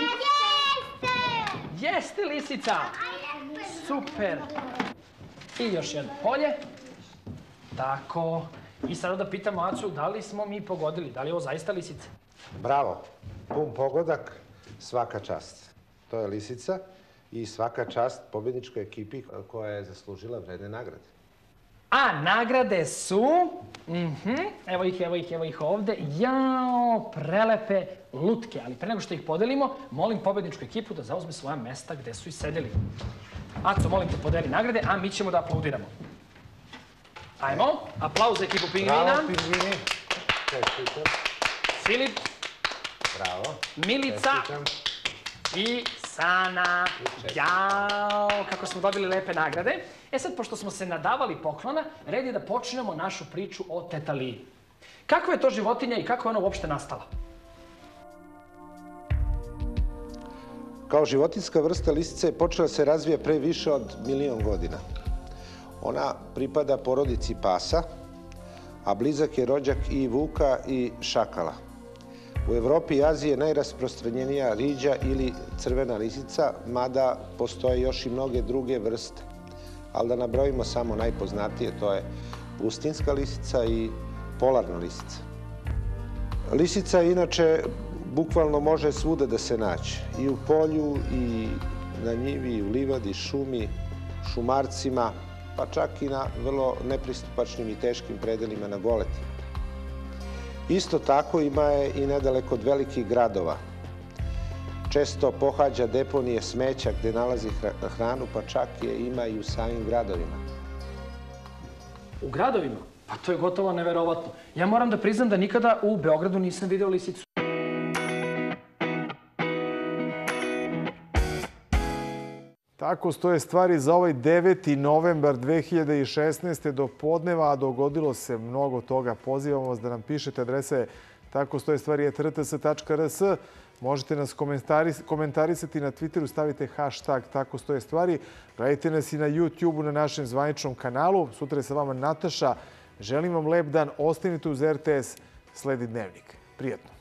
Speaker 15: Jeste lisica! Super! I još jedno polje. Tako. I sada da pitamo Acu da li smo mi pogodili, da li je ovo zaista lisica?
Speaker 17: Bravo. Pun pogodak, svaka čast. To je lisica i svaka čast pobjedničkoj ekipi koja je zaslužila vredne nagrade.
Speaker 15: A nagrade su... Evo ih ovde. Jao, prelepe lutke. Ali pre nego što ih podelimo, molim pobedničku ekipu da zauzme svoja mesta gde su i sedeli. Aco, molim te, podeli nagrade, a mi ćemo da aplaudiramo. Ajmo, aplauz za ekipu Pingvina.
Speaker 17: Bravo, Pingvini. Čestitam.
Speaker 15: Filip.
Speaker 17: Bravo.
Speaker 15: Milica. I Sana. Jao, kako smo dobili lepe nagrade. Sad, pošto smo se nadavali poklona, red je da počnemo našu priču o tetaliji. Kakva je to životinja i kako je ona uopšte nastala?
Speaker 17: Kao životinjska vrsta lisica je počela se razvija pre više od 1.000.000 godina. Ona pripada porodici pasa, a blizak je rođak i vuka i šakala. U Evropi i Aziji je najrasprostranjenija riđa ili crvena lisica, mada postoje još i mnoge druge vrste. Ali da nabrojimo samo najpoznatije, to je pustinjska lisica i polarna lisica. Lisica inače bukvalno može svuda da se naći. I u polju, i na njivi, i u livadi, šumi, šumarcima, pa čak i na vrlo nepristupačnim i teškim predelima na Goleti. Isto tako ima je i nedaleko od velikih gradova. Često pohađa deponije smeća gde nalazi hranu, pa čak je ima i u samim gradovima.
Speaker 15: U gradovima? Pa to je gotovo neverovatno. Ja moram da priznam da nikada u Beogradu nisam video lisicu.
Speaker 1: Tako stoje stvari za ovaj 9. novembar 2016. do podneva, a dogodilo se mnogo toga. Pozivamo vas da nam pišete, adrese takostojestvari@rts.rs. Možete nas komentarisati na Twitteru, stavite hashtag tako stoje stvari. Gledajte nas i na YouTube-u na našem zvaničnom kanalu. Sutra je sa vama Nataša. Želim vam lep dan, ostanite uz RTS, sledi Dnevnik. Prijetno.